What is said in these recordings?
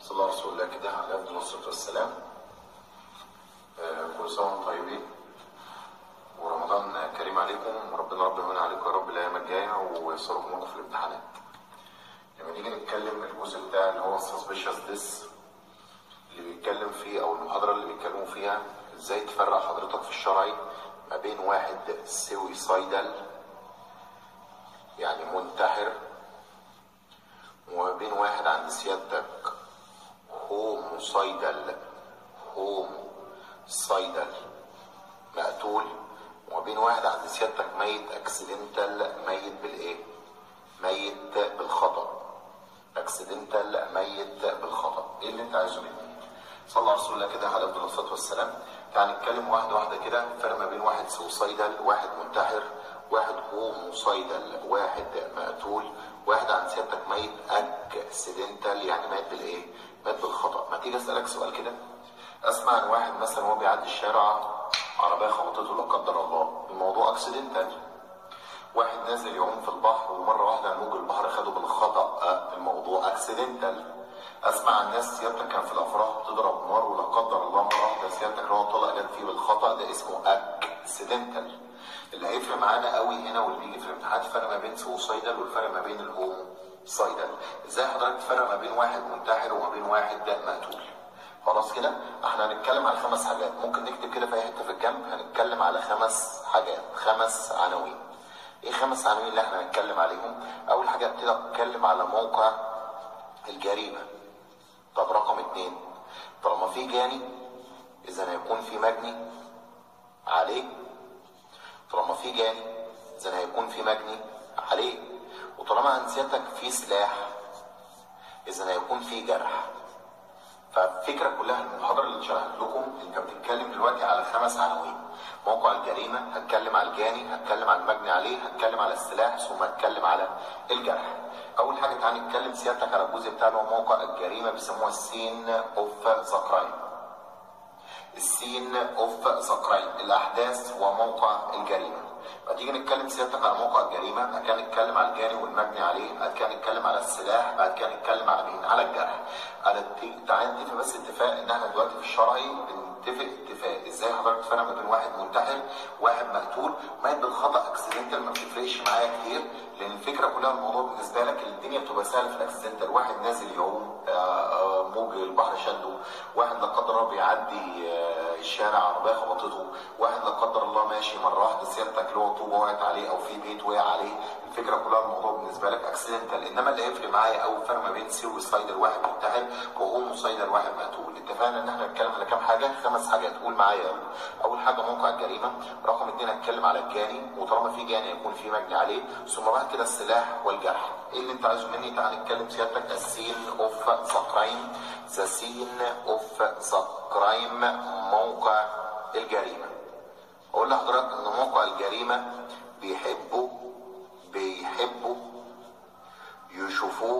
صلى الله على رسول الله كده عليه افضل الصلاه والسلام. كل سنه وانتم طيبين ورمضان كريم عليكم، وربنا يمن عليكم يا رب الايام الجايه ويسركم لكم في الامتحانات. لما نيجي نتكلم الجزء بتاع اللي هو السسبشس ديس اللي بيتكلم فيه، او المحاضره اللي بيتكلموا فيها ازاي تفرق حضرتك في الشرعي ما بين واحد سويسايدال يعني منتحر، وما بين واحد عند سيادتك هوموسايدال مقتول، وما بين واحد عند سيادتك ميت اكسيدنتال، ميت بالايه؟ ميت بالخطأ. اكسيدنتال ميت بالخطأ. ايه اللي انت عايزه مني؟ صلى الله على رسول الله كده عليه افضل الصلاه والسلام. تعال نتكلم واحده واحده كده، الفرق ما بين واحد سوسايدال، واحد منتحر، واحد هوموسايدال، واحد مقتول، واحد عند سيادتك ميت اكسيدنتال يعني ميت بالايه؟ ميت بالخطأ. ما تيجي اسالك سؤال كده، اسمع عن واحد مثلا وهو بيعدي الشارع عربيه خبطته لا قدر الله، الموضوع اكسيدنتال. واحد نازل يعوم في البحر ومره واحده موج البحر خده بالخطأ، الموضوع اكسيدنتال. اسمع عن ناس سيادتك كان في الافراح بتضرب نار ولا قدر الله مره واحده سيادتك اللي هو طلع جت فيه بالخطأ، ده اسمه اكسيدنتال. اللي هيفرق معانا قوي هنا واللي بيجي في الامتحان الفرق ما بين سوسايدال والفرق ما بين الهوموسايدال. ازاي حضرتك تفرق ما بين واحد منتحر وما بين واحد مقتول؟ خلاص كده احنا هنتكلم على 5 حاجات، ممكن نكتب كده في اي حته في الجنب. هنتكلم على 5 حاجات، 5 عناوين. ايه 5 عناوين اللي احنا هنتكلم عليهم؟ اول حاجه ابتدي اتكلم على موقع الجريمه. طب رقم 2، طالما في جاني اذا هيكون في مجني عليه. طالما في جاني اذا هيكون في مجني عليه. وطالما عند سيادتك في سلاح اذا هيكون في جرح. فالفكره كلها المحاضره اللي شرحت لكم انت بتتكلم دلوقتي على 5 عناوين. موقع الجريمه، هتكلم على الجاني، هتكلم على المجني عليه، هتكلم على السلاح، ثم هتكلم على الجرح. اول حاجه تعالى نتكلم سيادتك على الجزء بتاع اللي هو موقع الجريمه، بيسموها السين اوف ذا كرايم. السين اوف ذا كرايم، الاحداث وموقع الجريمه. بعد تيجي نتكلم سيادتك على موقع الجريمه، بعد كده نتكلم على الجاني والمجني عليه، بعد كده نتكلم على السلاح، بعد كده نتكلم على مين؟ على الجرح. تعالى نتفق بس اتفاق ان احنا دلوقتي في الشرعي بنتفق اتفاق ازاي حضرتك تفرق ما بين واحد منتحر وواحد مقتول. ميت بالخطا اكسيدنتال ما بتفرقش معايا كتير، لان الفكره كلها الموضوع بالنسبه لك الدنيا بتبقى سهله في الاكسيدنتال. واحد نازل يعوم موج البحر شده، واحد لا قدر الله بيعدي الشارع عربيه خبطته، واحد لا قدر الله ماشي مره واحده سيادتك اللي هو طوبه وقعت عليه او في بيت وقع عليه. الفكره كلها الموضوع بالنسبه لك اكسيدنتال. انما اللي هيفرق معايا قوي الفرق ما بين سويسايدال واحد منتحر وهوموسايدال واحد مقتول. اتفقنا ان احنا نتكلم على كام حاجه؟ 5 حاجات. قول معايا يلا. اول حاجه موقع الجريمه، رقم 2 هتكلم على الجاني، وطالما في جاني هيكون في مجني عليه، ثم بعد كده السلاح والجرح. ايه اللي انت عايزه مني؟ تعال نتكلم سيادتك السين اوف ذا كرايم. ذا سين اوف ذا كرايم، موقع الجريمه. اقول لحضرتك ان موقع الجريمه بيحبوا يشوفوه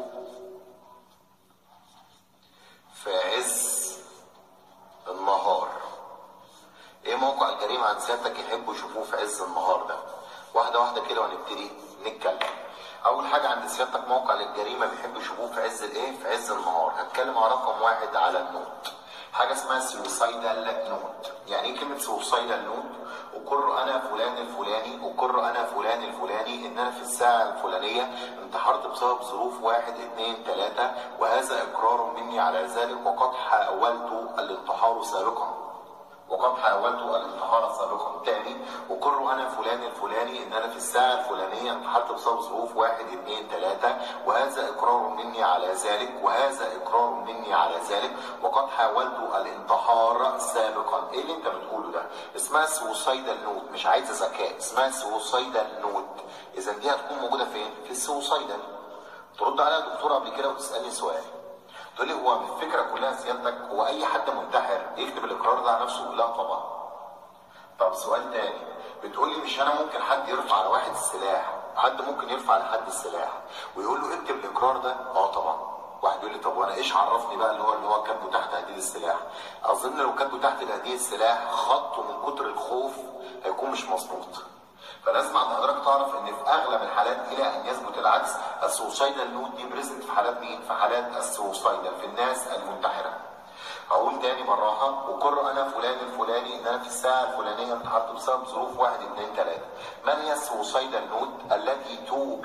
في عز النهار. ايه موقع الجريمه عند سيادتك يحبوا يشوفوه في عز النهار ده؟ واحده واحده كده ونبتدي نتكلم. اول حاجه عند سيادتك موقع الجريمه بيحبوا يشوفوه في عز الايه؟ في عز النهار. هتكلم على رقم 1 على النوت، حاجه اسمها سوسايدال نوت. يعني ايه كلمه سوسايدال نوت؟ اقر انا فلان الفلاني، اقر انا فلان الفلاني ان انا في الساعه الفلانيه انتحرت بسبب ظروف 1 2 3، وهذا اقرار مني على ذلك، وقد حاولت الانتحار سابقا. تاني، اقر انا فلان الفلاني ان انا في الساعه الفلانيه انتحرت بسبب ظروف 1 2 3، وهذا اقرار مني على ذلك، وقد حاولت الانتحار سابقا. ايه اللي انت بتقوله ده؟ اسمها سوسايدال نوت، مش عايزه ذكاء، اسمها سوسايدال نوت. اذا دي هتكون موجوده فين؟ في السوسايدال. ترد عليها دكتوره قبل كده وتسالني سؤال، تقول لي هو الفكره كلها سيادتك هو اي حد منتحر يكتب الاقرار ده على نفسه؟ لا طبعا. طب سؤال تاني، بتقول لي مش انا ممكن حد يرفع على واحد السلاح، حد ممكن يرفع على حد السلاح ويقول له اكتب الاقرار ده؟ اه طبعا. واحد يقول لي طب وانا ايش عرفني بقى اللي هو كاتبه تحت تهديد السلاح؟ اظن لو كاتبه تحت تهديد السلاح خطه من كتر الخوف هيكون مش مظبوط. فلازم عند حضرتك تعرف ان في اغلب الحالات الى ان يثبت العكس السوسايدال نود دي بريزنت في حالات مين؟ في حالات السوسايدال في الناس المنتحره. هقول تاني بالراحه، اقر انا فلان الفلاني ان انا في الساعه الفلانيه انتحرت بسبب ظروف 1 2 3. من هي السوسايدال نود التي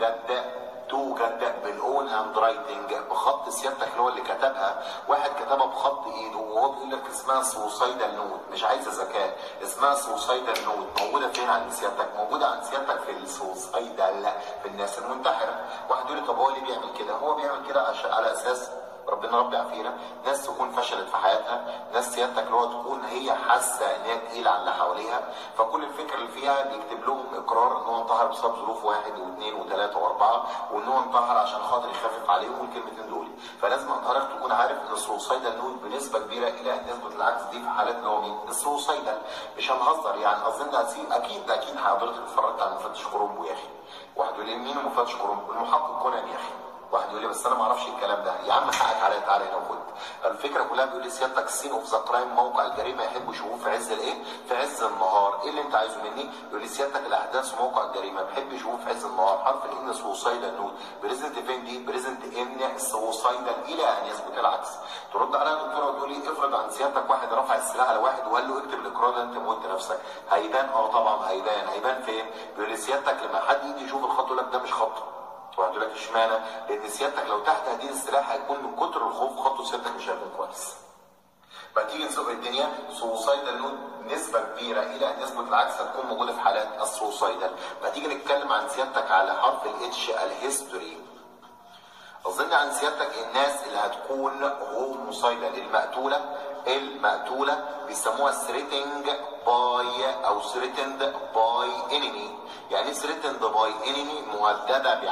توجد بالاون هاند رايتنج بخط سيادتك اللي هو اللي كتبها، واحد كتبها بخط ايده وهو بيقول لك اسمها سوسايدال نود، مش عايزه ذكاء، اسمها سوسايدال نود. موجوده فين عند سيادتك؟ موجوده عند سيادتك في السوسايدال في الناس المنتحره. واحد يقول لي طب هو ليه بيعمل كده؟ هو بيعمل كده على اساس ربنا رب يعافينا، ناس تكون فشلت في حياتها، ناس سيادتك اللي هو تكون هي حاسه ان هي تقيله على اللي حواليها، فكل الفكره اللي فيها بيكتب لهم اقرار ان هو انتحر بسبب ظروف 1 و2 و3 و4، وان هو انتحر عشان خاطر يخفف عليهم الكلمتين دول. فلازم حضرتك تكون عارف ان السوسايدال نود بنسبه كبيره الى ان يثبت العكس دي في حالات اللي هو مين؟ السوسايدال. مش هنهزر يعني، اظن اكيد حضرتك اتفرجت على مفتش كرومبو يا اخي. واحد يقول لي مين مفتش كرومبو؟ المحقق كونان يا اخي. واحد يقول لي بس انا ما اعرفش الكلام ده. يا عم حقك عليا، تعالى هنا وخد. الفكره كلها بيقول لي سيادتك السين اوف ذا كرايم موقع الجريمه يحبوا يشوفوه في عز الايه؟ في عز النهار. ايه اللي انت عايزه مني؟ يقول لي سيادتك الاحداث في موقع الجريمه بيحب يشوفوه في عز النهار. حرف الان سوسايدال نود بريزنت فين دي؟ بريزنت ان سوسايدال الى ان يثبت العكس. ترد عليا الدكتوره وتقول لي افرض عن سيادتك واحد رفع السلاح على واحد وقال له اكتب الاقرار ده انت موت نفسك، هيبان؟ طبعا هيبان فين؟ بيقول لي سيادتك لما حد يجي يشوف الخط يقول لك ده مش خط. واحد يقول لك اشمعنى؟ لان سيادتك لو تحت هدير السلاح هيكون من كتر الخوف خطه سيادتك مش هيكون كويس. فتيجي نسوق الدنيا سوسايدال نود نسبه كبيره الى ان يثبت العكس هتكون موجوده في حالات السوسايدال. فتيجي نتكلم عن سيادتك على حرف الاتش الهيستوري. اظن عن سيادتك الناس اللي هتكون هوموسايدال المقتوله بيسموها ثريتنج باي او ثريتند باي انمي. يعني ايه ثريتند باي انمي؟ مهدده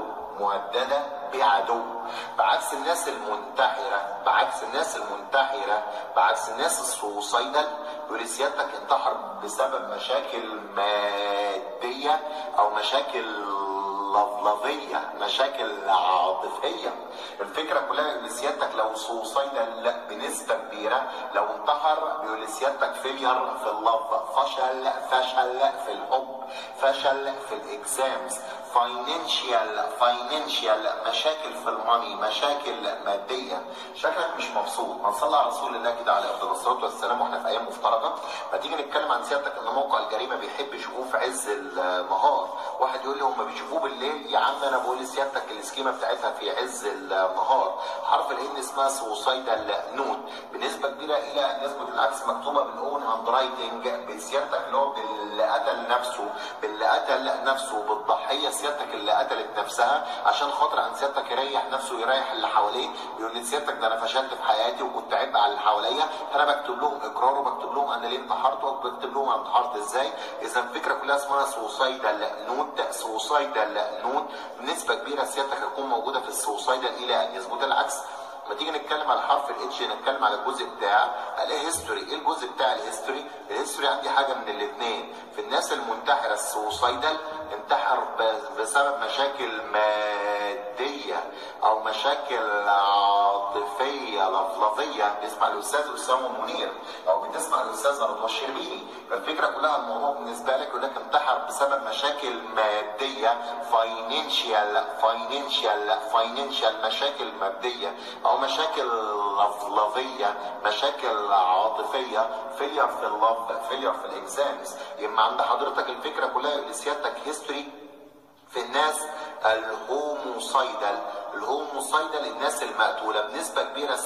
بعدو. بعكس الناس المنتحره، بعكس الناس السوسايدال بيقول سيادتك انتحر بسبب مشاكل ماديه او مشاكل لفظيه، مشاكل عاطفيه. الفكره كلها ان سيادتك لو سوسايدال بنسبه كبيره لو انتحر بيقول سيادتك فيلير في اللفظ، فشل في الحب، فشل في الاكزامز، فاينانشال مشاكل في الماني، مشاكل ماديه. شكلك مش مبسوط. ما نصلي على رسول الله كده عليه افضل الصلاه والسلام واحنا في ايام مفترجه. فتيجي نتكلم عن سيادتك ان موقع الجريمه بيحب يشوفوه في عز النهار. واحد يقول لي هم بيشوفوه بالليل. يا عم انا بقول لسيادتك السكيمه بتاعتها في عز النهار. حرف الان اسمها سوسايدال نود بنسبه كبيره الى ان يثبت العكس مكتوبه بالاون هاند رايتنج بسيادتك اللي هو باللي قتل نفسه بالضحيه سيادتك اللي قتلت نفسها عشان خاطر عن سيادتك يريح نفسه ويريح اللي حواليه. يقول لسيادتك ده انا فشلت في حياتي وكنت عبء على اللي حواليا، فانا بكتب لهم اقرار وبكتب لهم انا ليه انتحرت وبكتب لهم انا انتحرت ازاي. اذا الفكره كلها اسمها سوسايدال نود بنسبه كبيره سيادتك هتكون موجوده في السوسايدال الى ان يثبت العكس. لما تيجي نتكلم على حرف الاتش نتكلم على الجزء بتاع الهيستوري. ايه الجزء بتاع الهيستوري؟ الهيستوري عندي حاجه من الاثنين. في الناس المنتحره السوسايدال انتحر بسبب مشاكل ماديه او مشاكل عاطفيه لفظيه. بيسمع الاستاذ اسامه منير او بتسمع الاستاذ رضوى الشربيني. فالفكره كلها الموضوع بالنسبه لك يقول لك انتحر بسبب مشاكل ماديه، فاينانشال مشاكل ماديه او مشاكل لفظيه، مشاكل عاطفيه، فيلير في اللفظ، فيلير في الاكزامز. يبقى عند حضرتك الفكره كلها اللي سيادتك هيستوري في الناس الهوموسايدال الناس المقتوله بنسبه كبيره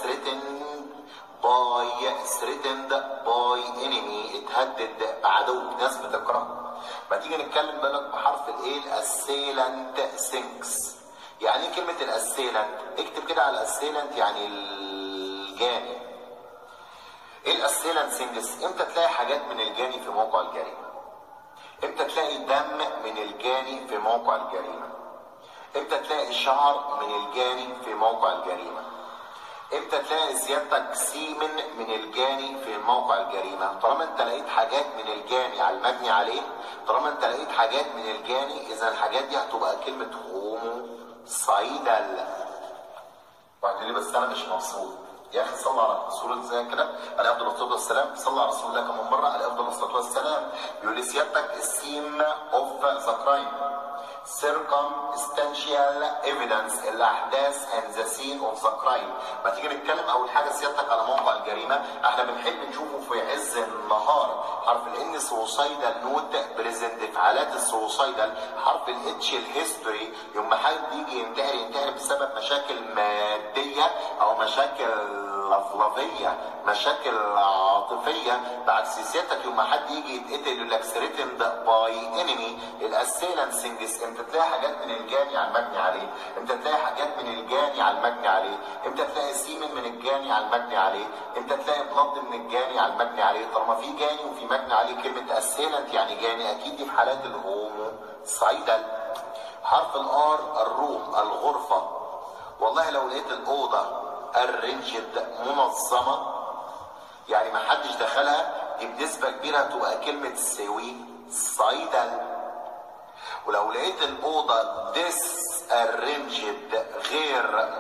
ثريتند باي انمي اتهدد بعدو، ناس بتكرهه. ما تيجي نتكلم بالك بحرف الايه؟ الاسيلنت سينكس. يعني ايه كلمه الاسيلنت؟ اكتب كده على الاسيلنت يعني الجاني. ايه الاسيلنت سينكس؟ امتى تلاقي حاجات من الجاني في موقع الجريمه؟ امتى تلاقي دم من الجاني في موقع الجريمه؟ امتى تلاقي شعر من الجاني في موقع الجريمه؟ امتى تلاقي سيادتك سيمن من الجاني في موقع الجريمه؟ طالما انت لقيت حاجات من الجاني على المبني عليه، طالما انت لقيت حاجات من الجاني اذا الحاجات دي هتبقى كلمه هوموسايدال. واحد يقول لي بس انا مش مبسوط. يا اخي صلى على رسول زي كده عليه افضل الصلاه والسلام، صلى على رسول الله كمان مره عليه افضل الصلاه والسلام. بيقول لي سيادتك السين اوف ذا كرايم circumstantial evidence الاحداث and the scene of the crime. ما تيجي نتكلم اول حاجه سيادتك على موقع الجريمه، احنا بنحب نشوفه في عز النهار. حرف الان سوسايدال نوت بريزنت في حالات السوسايدال. حرف الاتش الهيستوري، يوم ما حد يجي ينتحر بسبب مشاكل ماديه او مشاكل لفظيه، مشاكل عاطفيه. بعكس سيادتك يوم ما حد يجي يتقتل يقول لك ثريتند باي انمي. الاسيلانسنجز امتى تلاقي حاجات من الجاني على المجني عليه، امتى تلاقي حاجات من الجاني على المجني عليه، امتى تلاقي سيمن من الجاني على المجني عليه، امتى تلاقي بلد من الجاني على المجني عليه. طالما في جاني وفي مجني عليه، كلمه اسيلانت يعني جاني، اكيد دي في حالات الهوموسايدال. حرف الار الروم الغرفه. والله لو لقيت الاوضه الرينجد منظمه يعني ما حدش دخلها، دي بنسبه كبيره هتبقى كلمه سويسايدال. ولو لقيت الاوضه ديس الرينجد غير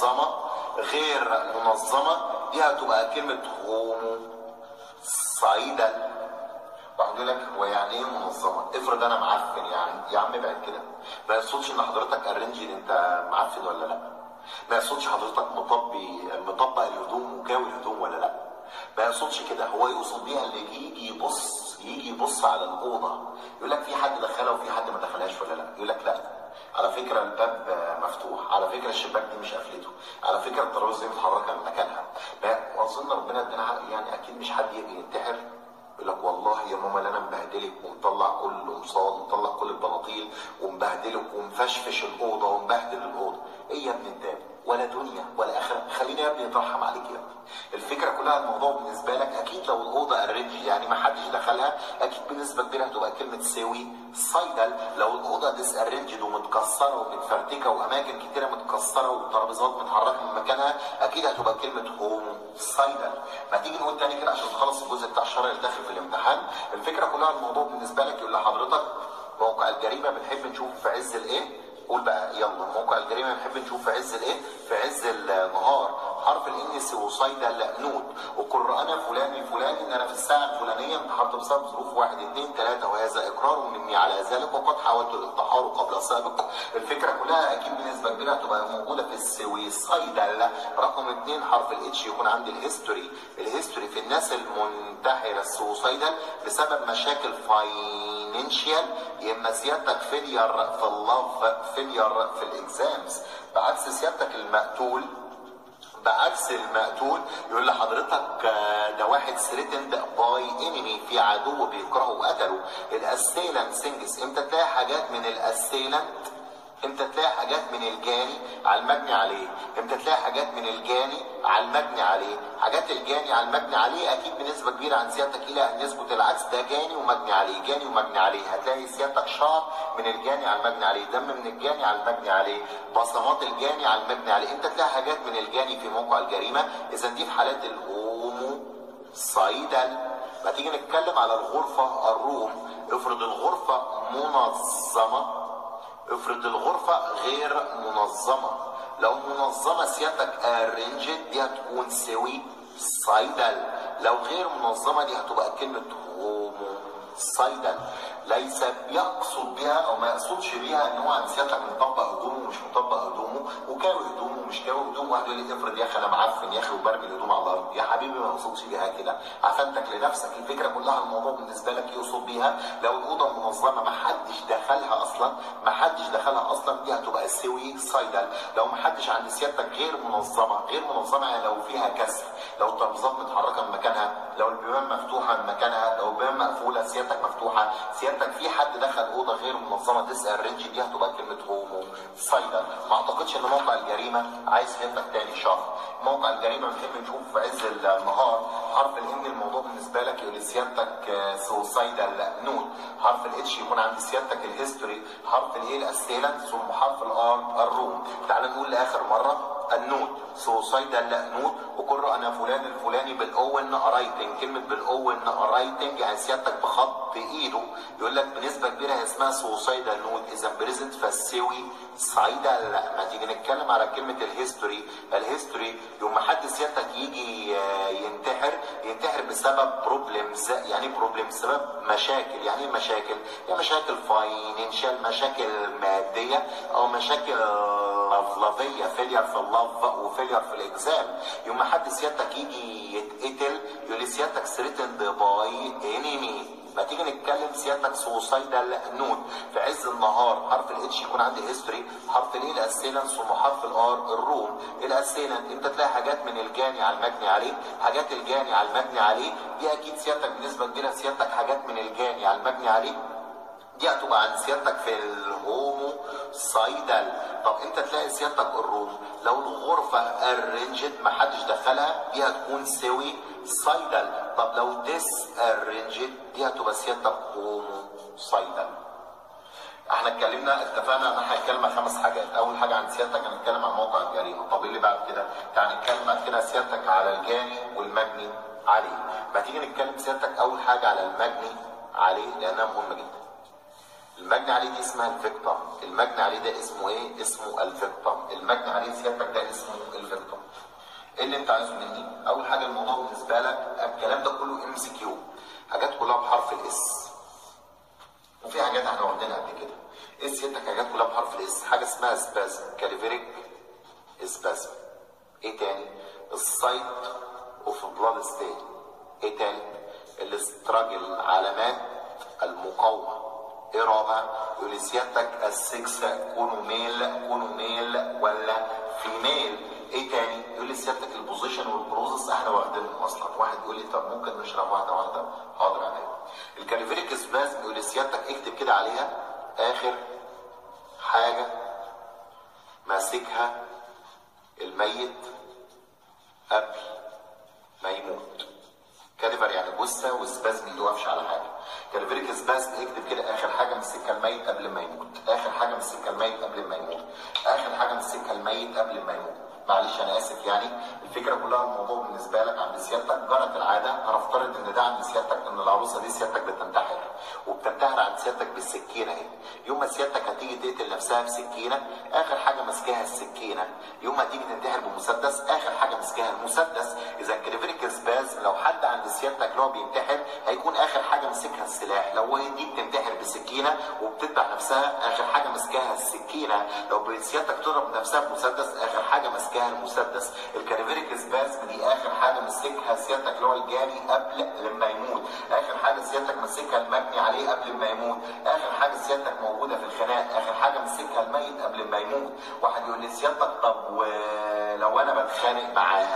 منظمه دي هتبقى كلمه هوموسايدال. واحد يقول لك هو يعني ايه منظمه؟ افرض انا معفن يعني، يا عم ابعد كده. ما يقصدش ان حضرتك الرينجد انت معفن ولا لا. ما يقصدش حضرتك مطبق الهدوم وكاوي الهدوم ولا لا. ما يقصدش كده، هو يقصد بيها اللي يجي يبص على الاوضه يقول لك في حد دخلها وفي حد ما دخلهاش ولا لا. يقول لك لا على فكره الباب مفتوح، على فكره الشباك دي مش قفلته، على فكره الترابيزه دي متحركه من مكانها. واظن ربنا ادانا عقل يعني، اكيد مش حد يجي ينتحر يقول لك والله يا ماما اللي انا مبهدلك ومطلع كل قمصان ومطلع كل البناطيل ومبهدلك ومفشفش الاوضه ومبهدل الاوضه. ايه يا ابن الداب؟ ولا دنيا ولا اخره. خلينا يا ابني نترحم عليك يا ابني. الفكره كلها الموضوع بالنسبه لك اكيد لو الاوضه الرينج يعني ما حدش دخلها، اكيد بنسبه كبيره هتبقى كلمه سويسايدال. لو الاوضه ديس ارينجد ومتكسره ومتفرتكه واماكن كتيره متكسره والترابيزات متحركه من مكانها، اكيد هتبقى كلمه هوموسايدال. ما تيجي نقول تاني كده عشان تخلص الجزء بتاع الشرع اللي داخل في الامتحان. الفكره كلها الموضوع بالنسبه لك يقول لحضرتك موقع الجريمه بنحب نشوف في عز الايه. قول بقى يلا. موقع الجريمه بنحب نشوف في عز الايه؟ في عز النهار. حرف الان سوسايدال نوت. وقر انا فلان الفلاني ان انا في الساعه الفلانيه انتحرت بسبب ظروف 1 2 3 وهذا اقرار مني على ذلك وقد حاولت الانتحار قبل سابق. الفكره كلها اكيد بنسبه كبيره هتبقى موجوده في السويسايدال. رقم 2 حرف الاتش يكون عندي الهيستوري. الهيستوري في الناس المنتحره السوسايدال بسبب مشاكل فاينانشال، يا اما سيادتك فيلير في اللف، فيلير في الاكزامز. بعكس سيادتك المقتول يقول لحضرتك ده واحد ثريتند باي انمي، في عدو بيكرهه وقتله. الاسيلنت سنجز امتى تلاقي حاجات من الاسيلنت، امتى تلاقي حاجات من الجاني على المبني عليه، امتى تلاقي حاجات من الجاني على المبني عليه. حاجات الجاني على المبني عليه اكيد بنسبه كبيره عن سيادتك الى ان يثبت العكس، ده جاني ومبني عليه، جاني ومبني عليه. هتلاقي سيادتك شعر من الجاني على المبني عليه، دم من الجاني على المبني عليه، بصمات الجاني على المبني عليه. امتى تلاقي حاجات من الجاني في موقع الجريمه؟ اذا دي في حالات الهوموسايدال. ما تيجي نتكلم على الغرفه الروم. افرض الغرفه منظمه، افرض الغرفة غير منظمة. لو منظمة سيادتك ارينجد دي هتكون سويسايدال. لو غير منظمة دي هتبقى كلمة هوموسايدال. ليس يقصد بها او ما يقصدش بيها ان هو عن سيادتك مطبق هدومه ومش مطبق هدومه وكاوي هدومه ومش كاوي هدومه. واحد يقول لي افرض يا اخي انا معفن يا اخي وبرمي الهدوم على الارض. يا حبيبي ما يقصدش بيها كده، عفنتك لنفسك. الفكره كلها الموضوع بالنسبه لك يقصد بيها لو الاوضه منظمه ما حدش دخلها اصلا دي هتبقى سويسايدال. لو ما حدش عند سيادتك غير منظمه يعني لو فيها كسر، لو الترابيزات متحركه من مكانها، لو البيبان مفتوحه من مكانها، لو البيبان مقفوله سيادتك مفتوحه، سيادتك في حد دخل اوضه غير منظمه تسال رينج، دي هتبقى كلمه هوموسايدال. ما اعتقدش ان موقع الجريمه عايز سيادتك تاني شرح. موقع الجريمه بنحب نشوف في عز النهار. حرف الان الموضوع بالنسبه لك يقول لسيادتك سوسايدال نوت. حرف الاتش يكون عند سيادتك الهيستوري. حرف الايه الاسيلنت، ثم حرف الار الروم. تعال نقول لاخر مره النود، سوسايدال نود. وقرأ انا فلان الفلاني بالاون رايتنج. كلمه بالاون رايتنج يعني سيادتك بخط ايده، يقول لك بنسبه كبيره هي اسمها سوسايدال نود. اذا بريزنت فالسوي سايدال. ما تيجي نتكلم على كلمه الهيستوري. الهيستوري يوم ما حد سيادتك يجي ينتحر بسبب بروبلمز. يعني بروبلمز بسبب مشاكل. يعني ايه مشاكل؟ يعني مشاكل فاينانشال، مشاكل ماديه، او مشاكل لفظيه، فيلير في اللف وفيلير في الاكزام. يوم ما حد سيادتك يجي يتقتل يقول لي سيادتك ثريتند باي انمي. ما تيجي نتكلم سيادتك سوسايدال نود. في عز النهار حرف الاتش يكون عندي هيستوري، حرف الايه الاسيلنس، ثم حرف الار الروم. الاسيلنت انت تلاقي حاجات من الجاني على المجني عليه، حاجات الجاني على المجني عليه دي اكيد سيادتك بنسبه كبيره سيادتك حاجات من الجاني على المجني عليه دي هتبقى عند سيادتك في الهومو سايدال. طب انت تلاقي سيادتك الروم لو الغرفه ارنجد ما حدش دخلها دي هتكون سوي سايدال. طب لو ديس ارنجد دي هتبقى سيادتك هومو سايدال. احنا اتفقنا ان احنا هنتكلم عن 5 حاجات. اول حاجه عن سيادتك هنتكلم عن موقع الجريمه. طب ايه اللي بعد كده؟ يعني نتكلم بعد كده سيادتك على الجاني والمجني عليه. ما تيجي نتكلم سيادتك اول حاجه على المجني عليه لانها مهمه جدا. المجني عليه دي اسمها الفيكتم. المجني عليه ده اسمه ايه؟ اسمه الفيكتم. المجني عليه سيادتك ده اسمه الفيكتم. ايه اللي انت عايزه مني؟ اول حاجه الموضوع بالنسبه لك الكلام ده كله ام سي كيو، حاجات كلها بحرف الاس. وفي حاجات احنا واخدينها قبل كده. ايه سيادتك حاجات كلها بحرف الاس؟ حاجه اسمها سبازم، كاليفيريك سبازم. ايه تاني؟ السايت اوف بلاد ستين. ايه تاني؟ الاستراجل، علامات المقاومه. ايه رابع؟ يقول لي سيادتك السكس كونوا ميل ولا فيميل. ايه تاني؟ يقول لي سيادتك البوزيشن والبروزس احنا واخدينهم اصلا. واحد يقول لي طب ممكن نشرح واحده واحده؟ حاضر عليا. الكاليفيريك سبازم يقول لي سيادتك اكتب كده عليها اخر حاجه ماسكها الميت قبل ما يموت. كاليفر يعني جثه، وسبازم اللي وقفش على حاجه. كاليفيريك سبازم اكتب كده اخر حاجه مسكها الميت قبل ما يموت. اخر حاجه مسكها الميت قبل ما يموت. اخر حاجه مسكها الميت قبل ما يموت. معلش انا اسف، يعني الفكره كلها الموضوع بالنسبه لك عند سيادتك جرت العاده. هنفترض ان ده عند سيادتك ان العروسه دي سيادتك بتنتحر، وبتنتحر عند سيادتك بالسكينه اهي. يوم ما سيادتك هتيجي تقتل نفسها بسكينه اخر حاجه ماسكاها السكينه. يوم ما تيجي تنتحر بمسدس اخر حاجه ماسكاها المسدس. اذا الكاليفيريك سباز لو حد عند سيادتك اللي هو بينتحر هيكون اخر حاجه ماسكها السلاح. لو هي دي بتنتحر بسكينه وبتذبح نفسها اخر حاجه ماسكاها السكينه. لو سيادتك تضرب نفسها بمسدس اخر حاجه ماسكاها المسدس. الكاليفيريك سباز دي اخر حاجه مسكها سيادتك اللي هو الجاني قبل لما يموت. اخر حاجه سيادتك مسكها المجني عليه قبل ما يموت. اخر حاجه سيادتك موجوده في الخناق. اخر حاجه مسكها الميت قبل ما يموت. واحد يقول لي سيادتك طب ولو انا بتخانق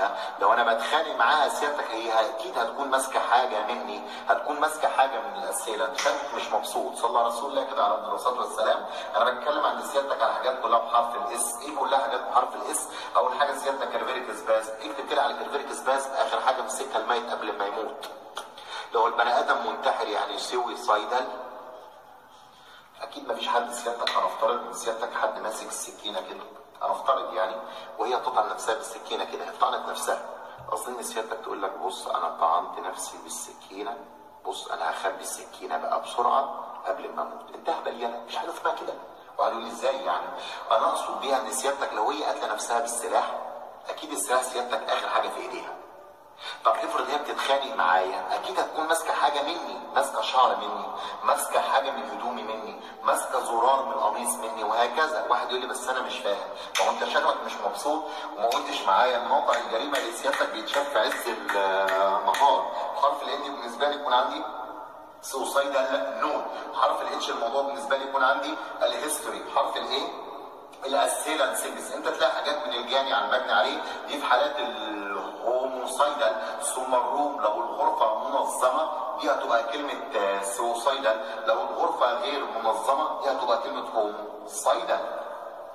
معاها سيادتك هي اكيد هتكون ماسكه حاجه مني، هتكون ماسكه حاجه من الاسئله. انت مش مبسوط؟ صلى على رسول الله كده على الصلاه والسلام. انا بتكلم عن سيادتك على حاجات كلها بحرف الاس. ايه كلها حاجات بحرف الاس؟ اول حاجه سيادتك كاليفيريك سباز. اكتب كده على كاليفيريك سباز اخر حاجه مسكها الميت قبل ما يموت. لو البني ادم منتحر يعني يسوي سايدال. اكيد مفيش حد سيادتك، هنفترض ان سيادتك حد ماسك السكينه كده، هنفترض يعني، وهي تطعن نفسها بالسكينه كده، طعنت نفسها. اظن سيادتك تقول لك بص انا طعنت نفسي بالسكينه، بص انا هخبي السكينه بقى بسرعه قبل ما اموت. انت هبل يالا، مش حاجه اسمها كده. وقالوا لي ازاي يعني؟ انا اقصد بيها ان سيادتك لو هي قاتله نفسها بالسلاح اكيد السلاح سيادتك اخر حاجه في ايديها. طب افرض هي بتتخانق معايا اكيد هتكون ماسكه حاجه مني، ماسكه شعر مني، ماسكه حاجه من هدومي مني، ماسكه زرار من القميص مني، وهكذا. واحد يقول لي بس انا مش فاهم. ما هو انت شكلك مش مبسوط وما قلتش معايا ان موقع الجريمه اللي سيادتك بيتشاف في عز النهار. حرف الان بالنسبه لي يكون عندي سوسايدال نود. حرف الاتش الموضوع بالنسبه لي يكون عندي الهيستوري. حرف الايه الاسيلنس. انت تلاقي حاجات من الجاني على المجني عليه دي في حالات الهوموسايدال. ثم الروم لو الغرفه منظمه دي هتبقى كلمه سوسايدال. لو الغرفه غير منظمه دي هتبقى كلمه هوموسايدال.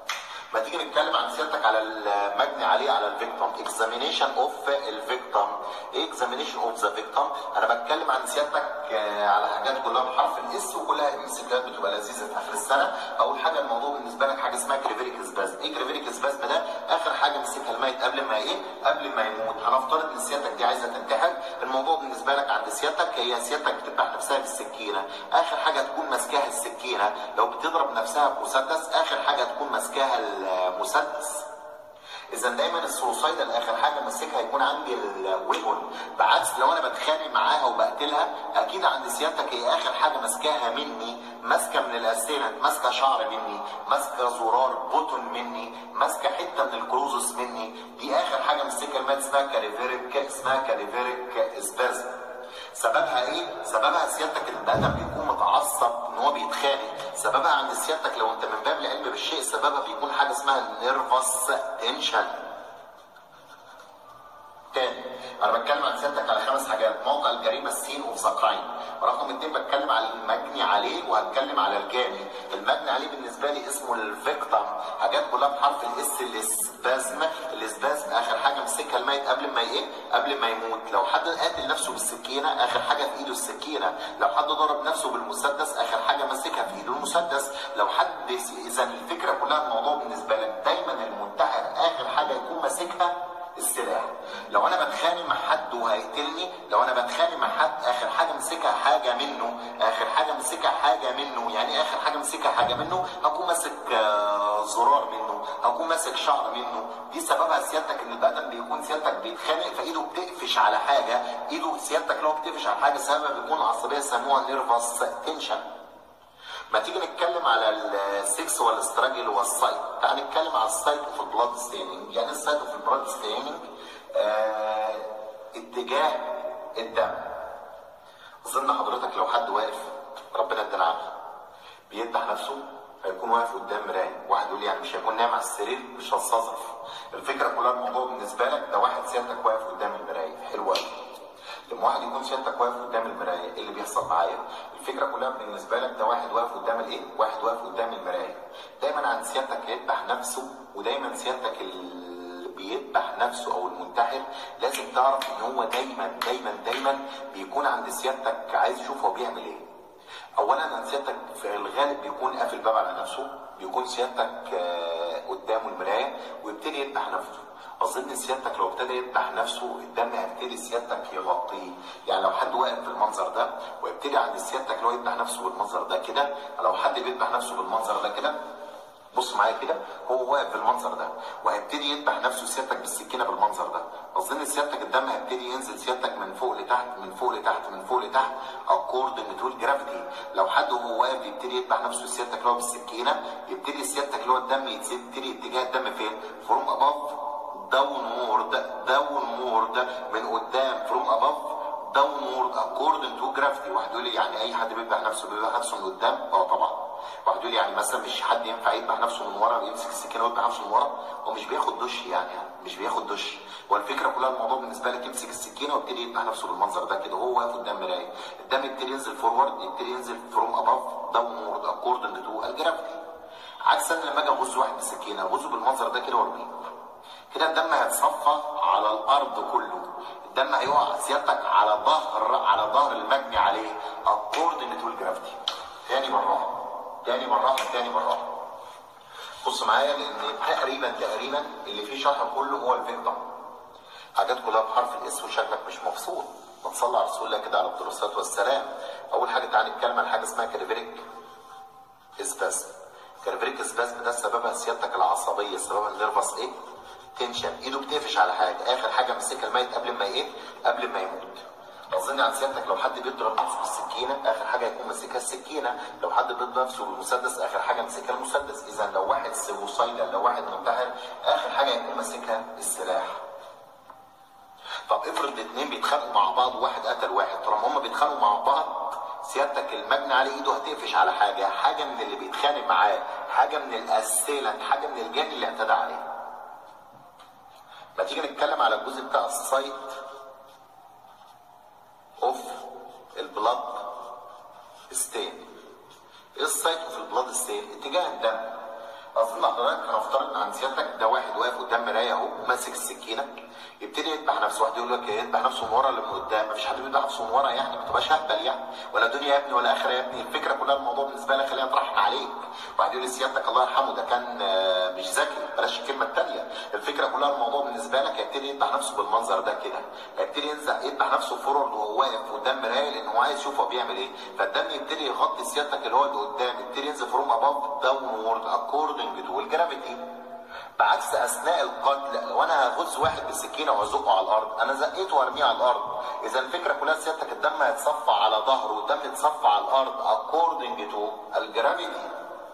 ما تيجي نتكلم عن سيادتك على المجني عليه على الفيكتوم. اكزامينيشن اوف الفيكتوم. ايه اكزامينيشن اوف ذا فيكتوم؟ انا بتكلم عن سيادتك على حاجات كلها بحرف الاس وكلها امسكات بتبقى لذيذه في اخر السنه. اول حاجه الموضوع بالنسبه لك حاجه اسمها كريفيريك اسبازم. ايه كريفيريك اسبازم ده؟ اخر حاجه مسكها الميت قبل ما ايه؟ قبل ما يموت. هنفترض ان سيادتك دي عايزه تنتحر. الموضوع بالنسبه لك عند سيادتك هي سيادتك بتذبح نفسها بالسكينه. اخر حاجه تكون ماسكاها السكينه. لو بتضرب نفسها بمسدس اخر حاجه تكون ماسكاها المسدس. اذا دايما السوسايدال اخر حاجه ماسكها يكون عندي الويبون. بعكس لو انا بتخانق معاها وبقتلها اكيد عند سيادتك هي اخر حاجه ماسكاها مني، ماسكه من الاسيلنت، ماسكه شعر مني، ماسكه زرار بوتون مني، ماسكه حته من الكروزس مني. دي اخر حاجه ماسكها المات اسمها كاليفيريك اسبازم. سببها ايه؟ سببها سيادتك البني ادم بيكون متعصب ان هو بيتخانق. سببها عند سيادتك لو انت من باب العلم بالشيء سببها بيكون حاجه اسمها النيرفس تنشن. تاني انا بتكلم عن سيادتك على 5 حاجات. موقع الجريمه السين اوف ذا كرايم. رقم 2 بتكلم على المجني عليه وهتكلم على الجاني. المجني عليه بالنسبه لي اسمه الفيكتم. حاجات كلها بحرف الاس. الاسبازم اخر حاجه مسكها الميت قبل ما ايه؟ قبل ما يموت. لو حد قاتل نفسه بالسكينه اخر حاجه في ايده السكينه. لو حد ضرب نفسه بالمسدس اخر حاجه ماسكها في ايده المسدس. لو حد اذا الفكره كلها الموضوع بالنسبه لك دايما المنتحر اخر حاجه يكون ماسكها السلاح. لو انا بتخانق مع حد وهيقتلني، لو انا بتخانق مع حد اخر حاجه مسكها حاجه منه. اخر حاجه مسكها حاجه منه. يعني اخر حاجه مسكها حاجه منه هكون ماسك زرار منه، هكون ماسك شعر منه. دي سببها سيادتك ان البني بيكون سيادتك بيتخانق فايده بتقفش على حاجه. ايده سيادتك لو بتقفش على حاجه سببها بيكون عصبيه يسموها نيرفس تنشن. ما تيجي نتكلم على السكسوال ستراجل والسايت. تعال نتكلم على السايت اوف البلاد ستيننج. يعني السايت اوف البلاد ستيننج اتجاه الدم. اظن حضرتك لو حد واقف ربنا ادى العافيه بيذبح نفسه هيكون واقف قدام مرايه. واحد يقول لي يعني مش هيكون نايم على السرير مش هستظرف. الفكره كلها الموضوع بالنسبه لك ده واحد سيادتك واقف قدام المرايه. حلو قوي. لما واحد يكون سيادتك واقف قدام المرايه ايه اللي بيحصل معايا؟ الفكره كلها بالنسبه لك ده واحد واقف قدام الايه؟ واحد واقف قدام المرايه. دايما عند سيادتك يذبح نفسه. ودايما سيادتك اللي بيذبح نفسه او المنتحر لازم تعرف ان هو دايما بيكون عند سيادتك عايز يشوف هو بيعمل ايه. اولا عند سيادتك في الغالب بيكون قافل الباب على نفسه. بيكون سيادتك قدامه المرايه ويبتدي يذبح نفسه. اظن سيادتك لو ابتدى يذبح نفسه الدم هيبتدي سيادتك يغطيه. يعني لو حد واقف بالمنظر ده ويبتدي عند سيادتك لو يذبح نفسه بالمنظر ده كده. لو حد بيذبح نفسه بالمنظر ده كده بص معايا كده هو واقف بالمنظر ده وهيبتدي يذبح نفسه سيادتك بالسكينه بالمنظر ده. اظن سيادتك الدم هيبتدي ينزل سيادتك من فوق لتحت من فوق لتحت من فوق لتحت اكوردنج تو الجرافيتي. لو حد وهو واقف يبتدي يذبح نفسه سيادتك اللي هو بالسكينه يبتدي سيادتك اللي هو الدم يبتدي اتجاه الدم فين؟ فروم اباف داونورد من قدام. فروم اباف داونورد اكوردنج تو جرافيتي. واحد يقول لي يعني اي حد بيذبح نفسه من قدام؟ اه طبعا. واحد يقول لي يعني مثلا مش حد ينفع يذبح نفسه من ورا ويمسك السكينه ويذبح نفسه من ورا؟ هو مش بياخد دش يعني مش بياخد دش. والفكره كلها الموضوع بالنسبه لك يمسك السكينه ويبتدي يذبح نفسه بالمنظر ده كده وهو واقف قدام مرايه. الدم يبتدي ينزل فورورد يبتدي ينزل فروم اباف داونورد اكوردنج تو الجرافيتي. عكس انا لما اجي اغز واحد بالسكينه اغزه بالمنظر ده كده وارميه كده الدم هيتصفى على الارض كله. الدم هيقع سيادتك على ظهر المجني عليه اكوردنج تو الجرافيتي. تاني بالراحه. بص معايا لان تقريبا اللي فيه شرح كله هو الفيكتوم. حاجات كلها بحرف الاس وشكلك مش مبسوط. ما تصلي على رسول الله كده على الدراسات والسلام. اول حاجه تعالى نتكلم عن حاجه اسمها كاليفيريك اسبازم. كاليفيريك اسبازم ده سببها سيادتك العصبيه. سببها النيرفس ايه؟ تنشن. ايده بتقفش على حاجه. اخر حاجه مسكها الميت قبل ما يموت. اظن عن سيادتك لو حد بيضرب نفسه بالسكينه اخر حاجه يكون ماسكها السكينه. لو حد بيضرب نفسه بالمسدس اخر حاجه ماسكها المسدس. اذا لو واحد سوسايدال لو واحد منتحر اخر حاجه يكون ماسكها السلاح. طب افرض الاثنين بيتخانقوا مع بعض وواحد قتل واحد. طالما هما بيتخانقوا مع بعض سيادتك المجني عليه ايده هتقفش على حاجه من اللي بيتخانق معاه، حاجه من الاسيلنت، حاجه من الجاني اللي اعتدى عليه. ما تيجي نتكلم على الجزء بتاع السايت اوف البلاد ستين. ايه السايت اوف البلاد ستين؟ اتجاه الدم. اظن حضرتك هنفترض عن سيادتك ده واحد واقف قدام مرايه اهو ماسك السكينه، يبتدي يذبح نفسه. واحد يقول لك يذبح نفسه من ورا ولا من قدام؟ مفيش حد بيذبح نفسه من ورا، يعني ما تبقاش اهبل يعني، ولا دنيا يا ابني ولا اخره يا ابني. الفكره كلها الموضوع بالنسبه لك خلينا نطرحها عليك. واحد يقول لي سيادتك الله يرحمه ده كان مش ذكي، بلاش الكلمه الثانيه. الفكره كلها الموضوع بالنسبه لك هيبتدي يذبح نفسه بالمنظر ده كده، هيبتدي يذبح نفسه فورورد وهو واقف قدام مرايه لان هو عايز يشوف هو بيعمل ايه. فالدم يبتدي يغطي سيادتك اللي هو اللي قدام، يبتدي ينزل فروم اباف داونورد اكوردنج تو الجرافيتي. بعكس اثناء القتل لو انا هغز واحد بالسكينه وازقه على الارض، انا زقيته وارميه على الارض. اذا الفكره كلها سيادتك الدم هيتصفى على ظهره والدم يتصفى على الارض اكوردنج تو الجرافيتي.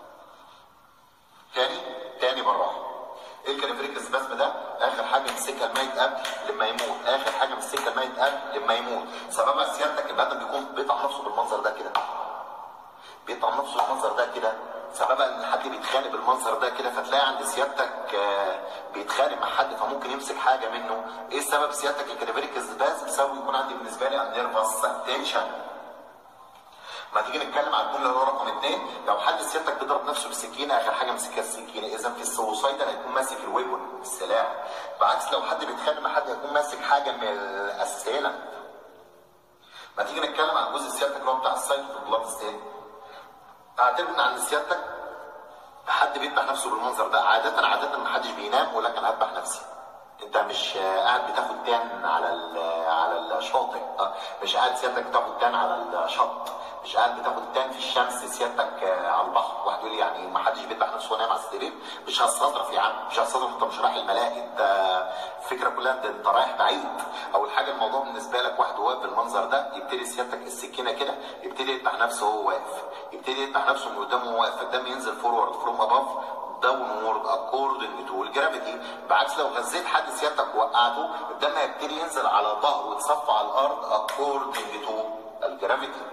تاني بالراحه. ايه الكاليفريك سباسم ده؟ اخر حاجه مسكها الميت قبل لما يموت، اخر حاجه مسكها الميت قبل لما يموت. سببها سيادتك البني ادم بيكون بيطعن نفسه بالمنظر ده كده، بيطعن نفسه بالمنظر ده كده. سببها ان حد بيتخانق بالمنظر ده كده، فتلاقي عند سيادتك بيتخانق مع حد فممكن يمسك حاجه منه. ايه سبب سيادتك الكاليفريك سباسم؟ بسبب يكون عندي بالنسبه لي النيرفس تنشن. ما تيجي نتكلم على الجمله اللي هو رقم 2. لو حد سيادتك بيضرب نفسه بالسكينه اخر حاجه مسكها السكينه، اذا في السوسايد هيكون ماسك الويبون السلاح. بعكس لو حد بيتخانق مع حد هيكون ماسك حاجه من الاسئله. ما تيجي نتكلم عن جزء سيادتك اللي هو بتاع السايت في البلاد ستين. اعتبر ان عند سيادتك حد بيذبح نفسه بالمنظر ده، عاده ما حدش بينام ويقول لك انا هذبح نفسي. انت مش قاعد بتاخد تان على الشاطئ، مش قاعد سيادتك بتاخد تان على الشط، مش قاعد بتاخد تان في الشمس سيادتك على البحر. واحد يقول لي يعني ما حدش بيذبح نفسه ونايم على السرير؟ مش هتصادرف يا عم، مش هتصادرف. انت مش رايح الملاهي، انت الفكره كلها انت رايح بعيد. اول حاجه الموضوع بالنسبه لك واحد واقف بالمنظر ده، يبتدي سيادتك السكينه كده، يبتدي يذبح نفسه وهو واقف، يبتدي يذبح نفسه من قدامه وهو واقف، فالدم ينزل فورورد فروم اباف داونورد اكوردنج تو الجرافيتي. بعكس لو غزيت حد سيادتك ووقعته، الدم هيبتدي ينزل على ظهره ويتصفى على الارض اكوردنج تو الجرافيتي.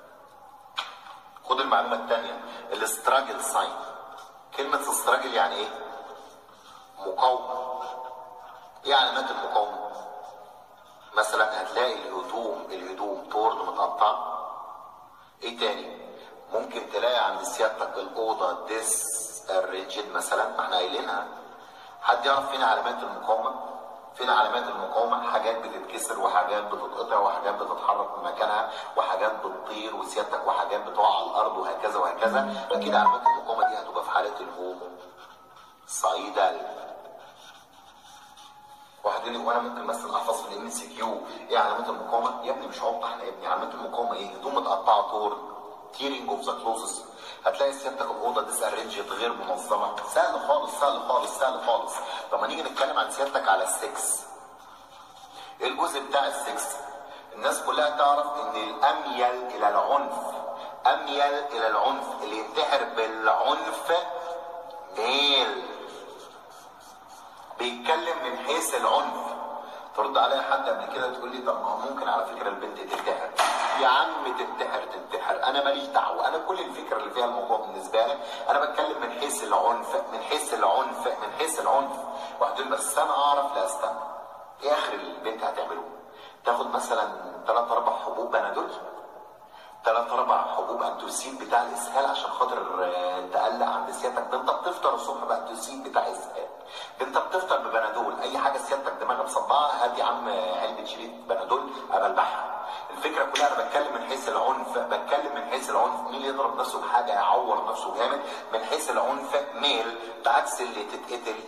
خد المعلومه الثانيه، الاستراجل ساين. كلمه استراجل يعني ايه؟ مقاومه. ايه علامات المقاومه؟ مثلا هتلاقي الهدوم تورن متقطعه. ايه تاني؟ ممكن تلاقي عند سيادتك الاوضه ديس الريجيد مثلا، ما احنا قايلينها. حد يعرف فين علامات المقاومه؟ فين علامات المقاومه؟ حاجات بتتكسر وحاجات بتتقطع وحاجات بتتحرك من مكانها وحاجات بتطير وسيادتك وحاجات بتقع على الارض وهكذا وهكذا. اكيد علامات المقاومه دي هتبقى في حاله الهومو صعيدة. واحد يقول لي وانا ممكن مثلا احفظ في الام سي كيو ايه علامات المقاومه؟ يا ابني مش عبط احنا يا ابني. علامات المقاومه ايه؟ هدوم متقطعه تورن، تيرنج اوف ذا كلوزز. هتلاقي سيادتك الاوضه ديسارينجد غير منظمه. سهل خالص سهل خالص سهل خالص. طب ما نيجي نتكلم عن سيادتك على السكس. ايه الجزء بتاع السكس؟ الناس كلها تعرف ان الاميل الى العنف، اميل الى العنف، اللي ينتحر بالعنف ميل. بيتكلم من حيث العنف. ترد عليا حد قبل كده تقول لي طب ما هو ممكن على فكره البنت تنتحر. يا عم تنتحر، انا ماليش دعوه. انا كل الفكره اللي فيها الموضوع بالنسبه لي انا بتكلم من حيث العنف، من حيث العنف، من حيث العنف. واحد يقول بس انا اعرف. لا استنى، ايه اخر البنت هتعمله؟ تاخد مثلا 3-4 حبوب بنادول، 3-4 حبوب انتوسين بتاع الاسهال عشان خاطر تقلق عند سيادتك. ده انت بتفطر الصبح بانتوسين بتاع اسهال، ده انت بتفطر ببنادول. اي حاجه سيادتك دماغك مصدعه هات يا عم علبه شريط بنادول ابلبحها. الفكره كلها انا بتكلم من حيث العنف، بتكلم من حيث العنف. مين اللي يضرب نفسه بحاجه يعور نفسه جامد؟ من حيث العنف ميل. بعكس اللي تتقتل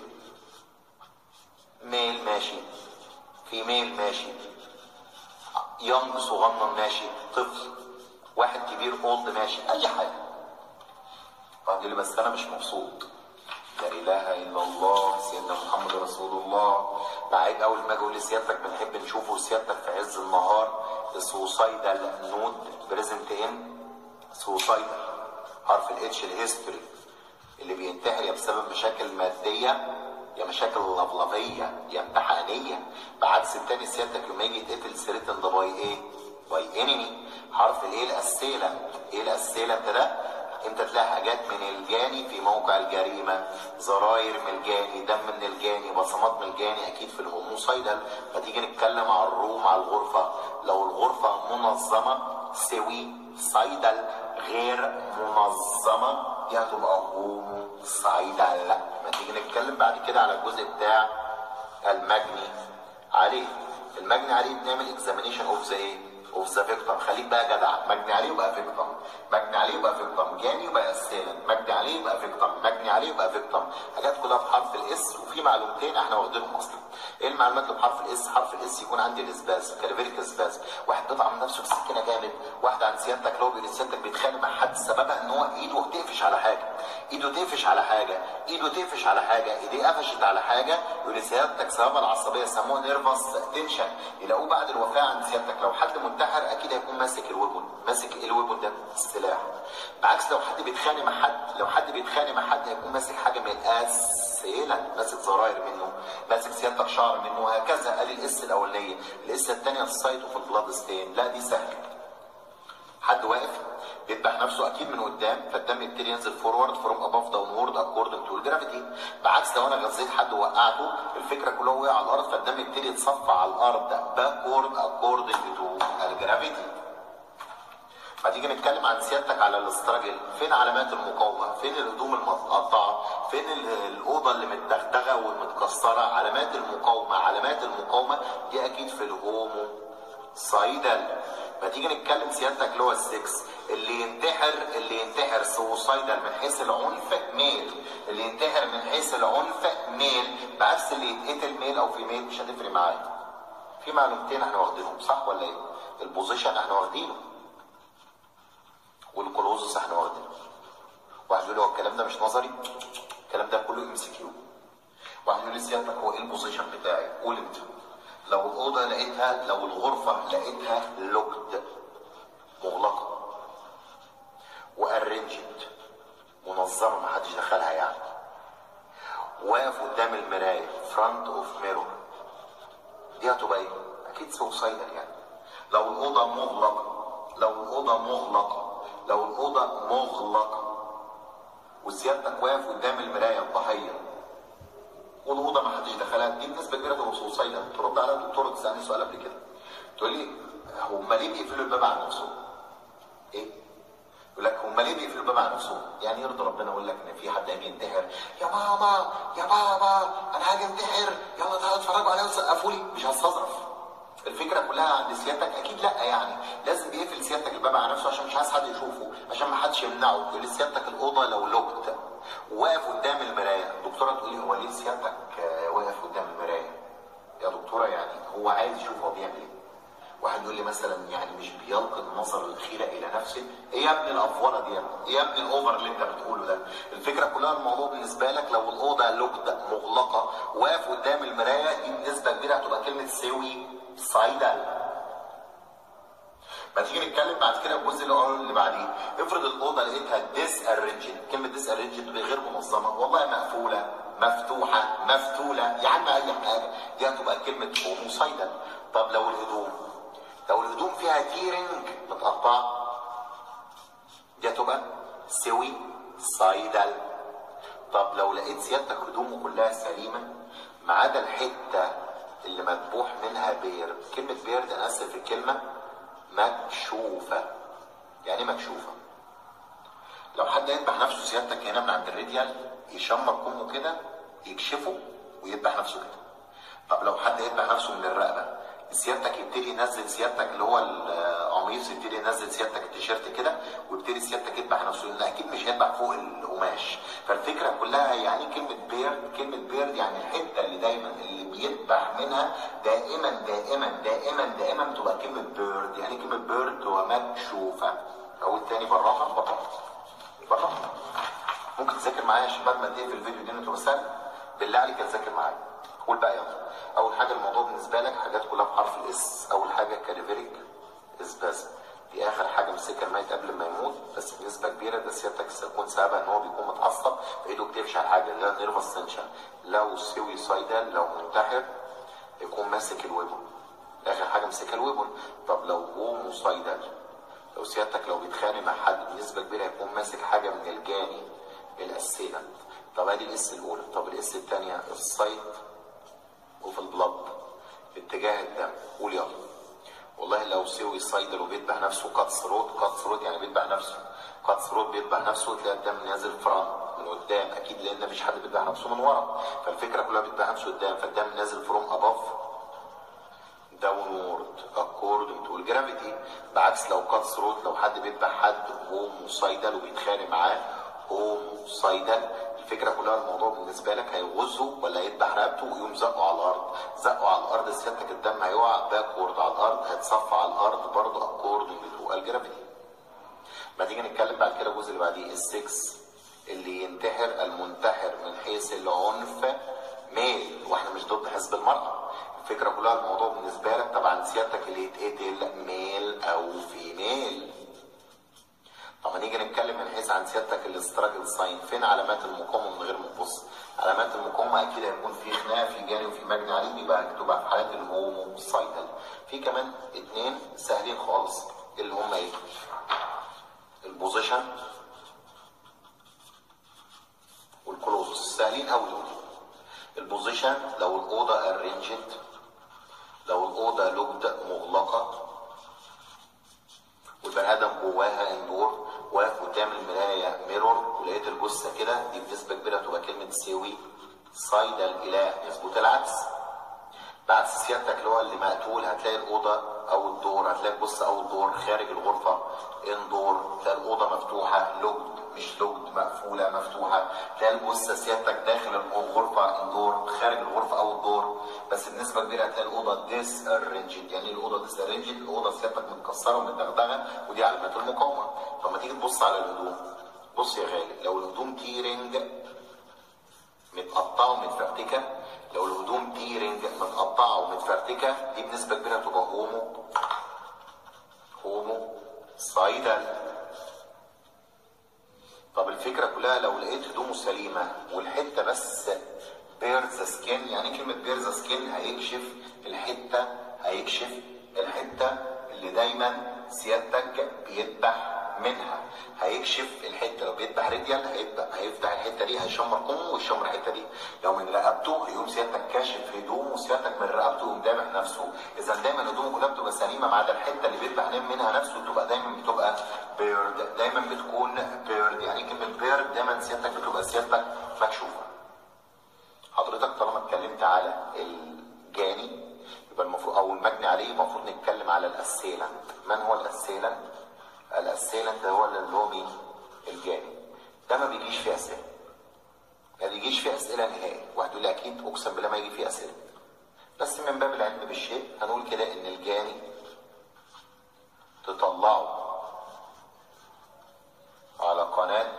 ميل ماشي، في ميل ماشي، يونج صغنن ماشي، طفل، واحد كبير اولد ماشي، اي حاجه. قال لي بس انا مش مبسوط. لا اله الا الله سيدنا محمد رسول الله. بعيد اول ما اجي اقول لسيادتك بنحب نشوفه سيادتك في عز النهار السوسايدال نود بريزنت ان سوسايدال. حرف الاتش الهيستوري اللي بينتحر يا بسبب مشاكل ماديه يا مشاكل لفلفيه يا امتحانيه. بعكس التاني سيادتك لما يجي يتقتل سيرتن ده باي ايه؟ باي انمي. حرف الايه الاسيله. ايه الاسيله ده؟ انت تلاقي حاجات من الجاني في موقع الجريمه، زراير من الجاني، دم من الجاني، بصمات من الجاني، اكيد في الهوموسايدال. فتيجي نتكلم على الروم على الغرفه، لو الغرفه منظمه سوي سايدال، غير منظمه دي هتبقى هومو سايدال. ما تيجي نتكلم بعد كده على الجزء بتاع المجني عليه. المجني عليه بنعمل اكزامينيشن اوف ذا ايه؟ اوف ذا فيكتور. خليك بقى جدع، مجني عليه يبقى فيكتور، مجني عليه يبقى فيكتور، جاني يبقى اسيلنت، مجني عليه يبقى فيكتور، مجني عليه يبقى فيكتور. حاجات كلها بحرف الاس. وفي معلومتين احنا واخدينهم اصلا. ايه المعلومات اللي بحرف الاس؟ حرف الاس يكون عندي الاسباز، كاليفيريك اسباز. واحد بيطعم نفسه بالسكينه جامد، واحد عند سيادتك لو سيادتك بيتخانق مع حد سببها ان هو ايده تقفش على حاجه، ايده تقفش على حاجه، ايده تقفش على حاجه، ايديه قفشت على حاجه، يقول سيادتك سببها العصبيه، سموها نيرفس تنشن. يلاقوه بعد الوفاه عند سيادتك لو حد منتحر اكيد هيكون ماسك الويبون. ماسك ايه الويبون ده؟ السلاح. بعكس لو حد بيتخانق مع حد، لو حد بيتخانق مع حد هيكون ماسك حاجه من الاسيلنت، ماسك زراير منه، ماسك سيادتك شعر منه، وهكذا. قال الاس الاولانيه. الاس الثانيه السايت وفي البلاد ستين. لا دي سهله. حد واقف بيذبح نفسه اكيد من قدام، فالدم يبتدي ينزل فورورد فروم اباف داونورد اكوردنج تو الجرافيتي. بعكس لو انا غزيت حد ووقعته، الفكره كلها وقع على الارض، فالدم يبتدي يتصفى على الارض باكورد اكوردنج تو الجرافيتي. ما تيجي نتكلم عن سيادتك على الاستراجل. فين علامات المقاومه؟ فين الهدوم المتقطعه؟ فين الاوضه اللي متدغدغه والمتكسره؟ علامات المقاومه. علامات المقاومه دي اكيد في الهومو سايدال. ما تيجي نتكلم سيادتك اللي هو السكس. اللي ينتحر سوسايدال من حيث العنف ميل. اللي ينتحر من حيث العنف ميل. بعكس اللي يتقتل ميل او في ميل مش هتفرق معايا. في معلومتين احنا واخدينهم صح ولا ايه؟ البوزيشن احنا واخدينه، والكلوزس احنا واخدينه. واحد يقول لي هو الكلام ده مش نظري؟ الكلام ده كله ام سي كيو. واحد يقول لي سيادتك هو ايه البوزيشن بتاعي؟ قول انت. لو الاوضه لقيتها، لو الغرفه لقيتها لوكد مغلقه وارنجد منظمه ما حدش دخلها يعني، واقف قدام المرايه فرونت اوف ميرور، دي هتبقى ايه؟ اكيد سوسايدال يعني. لو الاوضه مغلقه، لو الاوضه مغلقه، لو الاوضه مغلقه وسيادتك واقف قدام المرايه الضحيه والاوضه ما حدش دخلها، دي بنسبه كبيره تبقى سوسايدال. ترد على الدكتور تسالني سؤال قبل كده، تقول لي هم ليه بيقفلوا الباب على نفسهم؟ ايه؟ يقول لك هم ليه بيقفلوا الباب على نفسهم؟ يعني يرضي ربنا يقول لك ان في حد هيجي ينتحر، يا ماما يا بابا انا هاجي انتحر، يلا تعالوا اتفرجوا عليا وسقفوا لي، مش هستظرف. الفكره كلها عند سيادتك اكيد لا يعني، لازم بيقفل سيادتك الباب على نفسه عشان مش عايز حد يشوفه، عشان ما حدش يمنعه. يقول سيادتك الاوضه لو لوكت واقف قدام المرايه، الدكتوره تقول لي هو ليه سيادتك واقف قدام المرايه؟ يا دكتوره يعني هو عايز يشوف هو بيعمل ايه. واحد يقول لي مثلا يعني مش بيلقي النظر الاخيره الى نفسه. ايه يا ابني الافوره دي؟ ايه يا ابني الاوفر اللي انت بتقوله ده؟ الفكره كلها الموضوع بالنسبه لك لو الاوضه لوكد مغلقه واقف قدام المرايه، دي بنسبه كبيره هتبقى كلمه سوي سايدال. ما تيجي نتكلم بعد كده الجزء اللي بعديه. افرض الاوضه لقيتها ديس ارينجد. كلمه ديس ارينجد دي غير منظمه، والله مقفوله مفتوحه مفتوله يا عم اي حاجه، دي هتبقى كلمه هوموسايدال. طب لو الهدوم، لو الهدوم فيها تيرنج متقطعه، دي هتبقى سوي سايدال. طب لو لقيت سيادتك هدومه كلها سليمه ما عدا الحته اللي مذبوح منها بير. كلمه بير ده انا اسف في الكلمه، مكشوفه. يعني مكشوفه. لو حد يذبح نفسه سيادتك هنا من عند الراديال، يشمر كمه كده يكشفه ويذبح نفسه كده. طب لو حد يذبح نفسه من الرقبه، سيادتك يبتدي ينزل سيادتك اللي هو القميص، يبتدي ينزل سيادتك التيشيرت كده ويبتدي سيادتك يذبح نفسه، لان اكيد مش هيذبح فوق القماش. فالفكره كلها يعني كلمه بيرد، كلمه بيرد يعني الحته اللي دايما اللي بيذبح منها دائما دائما دائما دائما تبقى كلمه بيرد. يعني كلمه بيرد ومكشوفه. او الثاني بالراحه بالراحه. ممكن تذاكر معايا يا شباب، ما تقفل الفيديو دي انتوا بس بالله عليك تذاكر معايا. قول بقى يلا. اول حاجه الموضوع بالنسبه لك حاجات كلها بحرف الاس. اول حاجه كاليفيريك اسبازم، دي اخر حاجه مسكها الميت قبل ما يموت، بس بنسبه كبيره ده سيادتك سيكون سببها ان هو بيكون متعصب فايده بتقفش على حاجه اللي هي نيرفس تنشن. لو سويسايدال، لو منتحر يكون ماسك الويبون، اخر حاجه مسكها الويبون. طب لو هوموسايدال، لو سيادتك لو بيتخانق مع حد بنسبه كبيره هيكون ماسك حاجه من الجاني الاسيلنت. طب ادي الاس الاولى. طب الاس الثانيه السايت وفي البلد باتجاه الدم. قول يلا. والله لو سويسايدال وبيذبح نفسه كات ثروت، كات ثروت يعني بيذبح نفسه، كات ثروت بيذبح نفسه، تلاقي الدم نازل فران من قدام اكيد، لان مفيش حد بيذبح نفسه من ورا، فالفكره كلها بيذبح نفسه قدام، فالدم نازل فروم اباف داونورد اكوردنج تو الجرافيتي. بعكس لو كات ثروت، لو حد بيذبح حد هوموسايدال وبيتخانق معاه هوموسايدال، الفكره كلها الموضوع بالنسبه لك هيغزه ولا هيذبح رقبته ويقوم زقه على الارض. زقه على الارض سيادتك الدم هيقع باكورد على الارض، هيتصفى على الارض برضه اكوردنج تو الجرافيتي. ما تيجي نتكلم بعد كده الجزء اللي بعديه السكس، اللي ينتحر المنتحر من حيث العنف ميل، واحنا مش ضد حزب المرأة. الفكرة كلها الموضوع بالنسبة لك طبعا سيادتك اللي يتقتل ميل او فيميل. طب نيجي نتكلم من حيث عن سيادتك الاستراجل ساين، فين علامات المقاومة من غير ما تبص؟ علامات المقاومة اكيد هيكون في خناقة، في جاني وفي مجني عليه، بيبقى هتبقى في حالات الهوموسايدال. في كمان اتنين سهلين خالص اللي هم ايه؟ البوزيشن والكلوز، سهلين قوي دول. البوزيشن لو الاوضه ارينجد، لو الاوضه لوكد مغلقه والبني ادم جواها اندور، واقف قدام المرايه ميرور ولقيت الجثه كده، دي بنسبه كبيره تبقى كلمه سوي سايدال اله. يثبت العكس، بعكس سيادتك اللي هو اللي مقتول هتلاقي الاوضه او الدور، هتلاقي الجثه او الدور خارج الغرفه اندور، تلاقي الاوضه مفتوحه لوكد مش لوكد، مقفوله مفتوحه، تلاقي الجثه سيادتك داخل الغرفه اندور، خارج الغرفه او الدور. بس بنسبه كبيره هتلاقي الاوضه ديس ارينجد. يعني الاوضه ديس ارينجد، الاوضه سيادتك متكسره ومتدغدغه، ودي علامات المقاومه. فلما تيجي تبص على الهدوم، بص يا غالي، لو الهدوم تيرنج متقطعه ومتفرتكه، لو الهدوم تيرنج متقطعه ومتفرتكه، دي بنسبه كبيره تبقى هومو سايدال. طب الفكره كلها لو لقيت هدومه سليمه والحته بس بيرز سكين، يعني كلمه بيرز سكين هيكشف الحته، هيكشف الحته اللي دايما سيادتك بيذبح منها، هيكشف الحته. لو بيذبح رجل هيفتح الحته دي، هيشمر كمه ويشمر الحته دي. لو من رقبته هيقوم سيادتك كاشف هدومه، سيادتك من رقبته يقوم دامح نفسه. اذا دايما هدومه كلها بتبقى سليمه ما عدا الحته اللي بيذبح منها نفسه، تبقى دايما بتبقى بيرد، دايما بتكون بيرد. يعني كلمه بيرد دايما سيادتك بتبقى سيادتك مكشوفه. حضرتك طالما اتكلمت على الجاني يبقى المفروض او المجني عليه، المفروض نتكلم على الاسيلنت. من هو الاسيلنت؟ الاسيلنت هو اللي هو مين؟ الجاني. ده ما بيجيش فيه اسئله، ما بيجيش فيه اسئله نهائي. واحد يقول لي اكيد، اقسم بالله ما يجي فيه اسئله، بس من باب العلم بالشيء هنقول كده ان الجاني تطلعه على قناه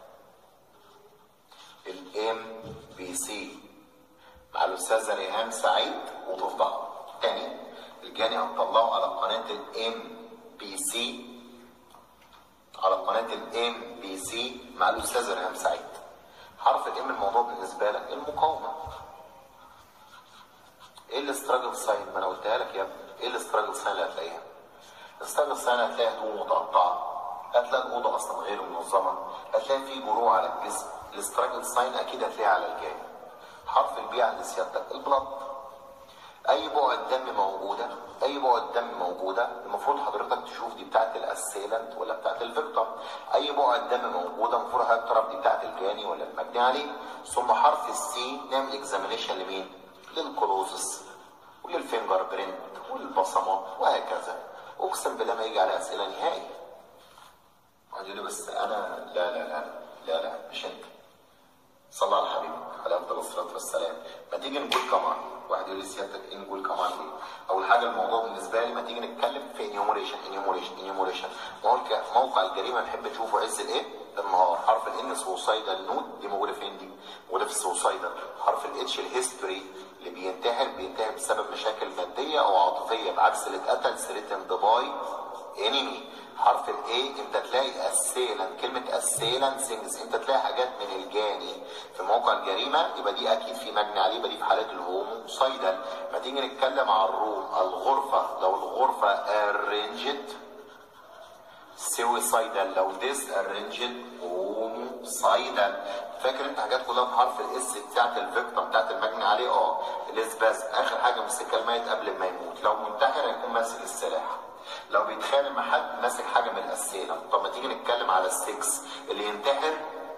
الام بي سي مع الاستاذه ريهام سعيد وتفضحه. تاني، الجاني هتطلعه على قناه الام بي سي، على قناه الام بي سي مع الاستاذه ريهام سعيد. حرف الام الموضوع بالنسبه لك المقاومه. ايه الاستراجل ساين؟ ما انا قلتها لك يا ابني. ايه الاستراجل ساين اللي هتلاقيها؟ الاستراجل ساين هتلاقي هدوم متقطعه، هتلاقي الاوضه اصلا غير منظمه، هتلاقي في جروح على الجسم. الاستراجل ساين اكيد هتلاقيها على الجاني. حرف البي عند سيادتك البلط. اي بعد دم موجوده، اي بعد دم موجوده، المفروض حضرتك تشوف دي بتاعت الاسيلنت ولا بتاعت الفيكتور. اي بعد دم موجوده المفروض حضرتك تعرف دي بتاعت الجاني ولا المجني عليه. ثم حرف السي نعمل اكزامينيشن لمين؟ للكلوزس وللفينجر برينت وللبصمات وهكذا. اقسم بالله ما يجي على اسئله نهائي. واحد يقول لي بس انا لا لا لا لا لا مش انت. صلى على حبيبك على افضل الصلاه والسلام. ما تيجي نقول كمان. واحد يقول لي سيادتك ايه نقول كمان ليه؟ اول حاجه الموضوع بالنسبه لي ما تيجي نتكلم في انيوموريشن. موقع الجريمه نحب نشوفه عز الايه؟ النهار. حرف الان سوسايدال نود، دي موجوده فين دي؟ موجوده في السوسايدال. حرف الاتش الهيستوري، اللي بينتحر بسبب مشاكل ماديه او عاطفيه، بعكس اللي اتقتل ثريتند باي انمي. حرف الاي انت تلاقي اسيلن، كلمه اسيلن سينجز، انت تلاقي حاجات من الجاني في موقع الجريمه، يبقى دي اكيد في مجني عليه، يبقى دي في حالات الهوموسايدال. ما تيجي نتكلم على الروم، الغرفه لو الغرفه ارينجد سويسايدال، لو ديس ارينجد هوموسايدال. فاكر انت حاجات كلها بحرف الاس بتاعت الفيكتور بتاعت المجني عليه. الاسباز اخر حاجه مسكها الميت قبل ما يموت. لو منتحر هيكون ماسك السلاح، لو بيتخانق مع حد ماسك حاجه من الاسيله. طب ما تيجي نتكلم على السكس، اللي ينتحر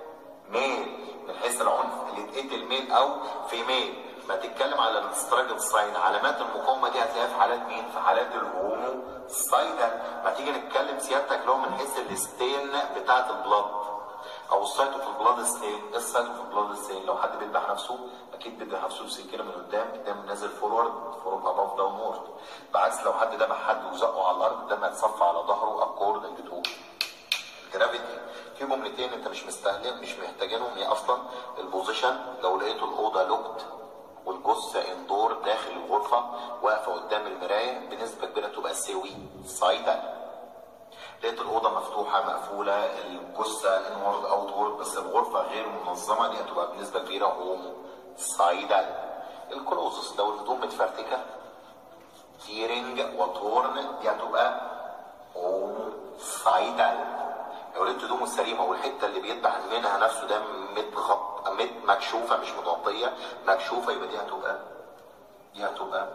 ميل من حيث العنف اللي يتقتل ميل او فيميل. ما تتكلم على الاستراجل ساين، علامات المقاومه دي هتلاقيها في حالات مين؟ في حالات الهومو سايدال. ما تيجي نتكلم سيادتك اللي هو من حيث الستين بتاعه البلاد او السايتو في البلاد ستين. ايه السايتو في البلاد ستين؟ لو حد بيذبح نفسه اكيد بيذبح نفسه بسكينه من قدام نازل فورورد اباف داونورد، بعكس لو حد ذبح حد وزقه على الارض الدم هيتصفى على ظهره اكوردنج تو جرافيتي. في جملتين انت مش محتاجينهم، هي اصلا البوزيشن. لو لقيتوا الاوضه لوكت والجثه اندور داخل الغرفه واقفه قدام المرايه بنسبه كبيره تبقى سوي سايدال. لقيت الاوضه مفتوحه مقفوله الجثه انورد اوتورد بس الغرفه غير منظمه دي هتبقى بنسبه كبيره هومو سايدال. الكلوزس لو الهدوم متفرتكه تيرنج وتورن دي هتبقى هومو سايدال. لو لقيت هدومه سليمه والحته اللي بيذبح منها نفسه ده مكشوفه مش متغطيه مكشوفه يبقى دي هتبقى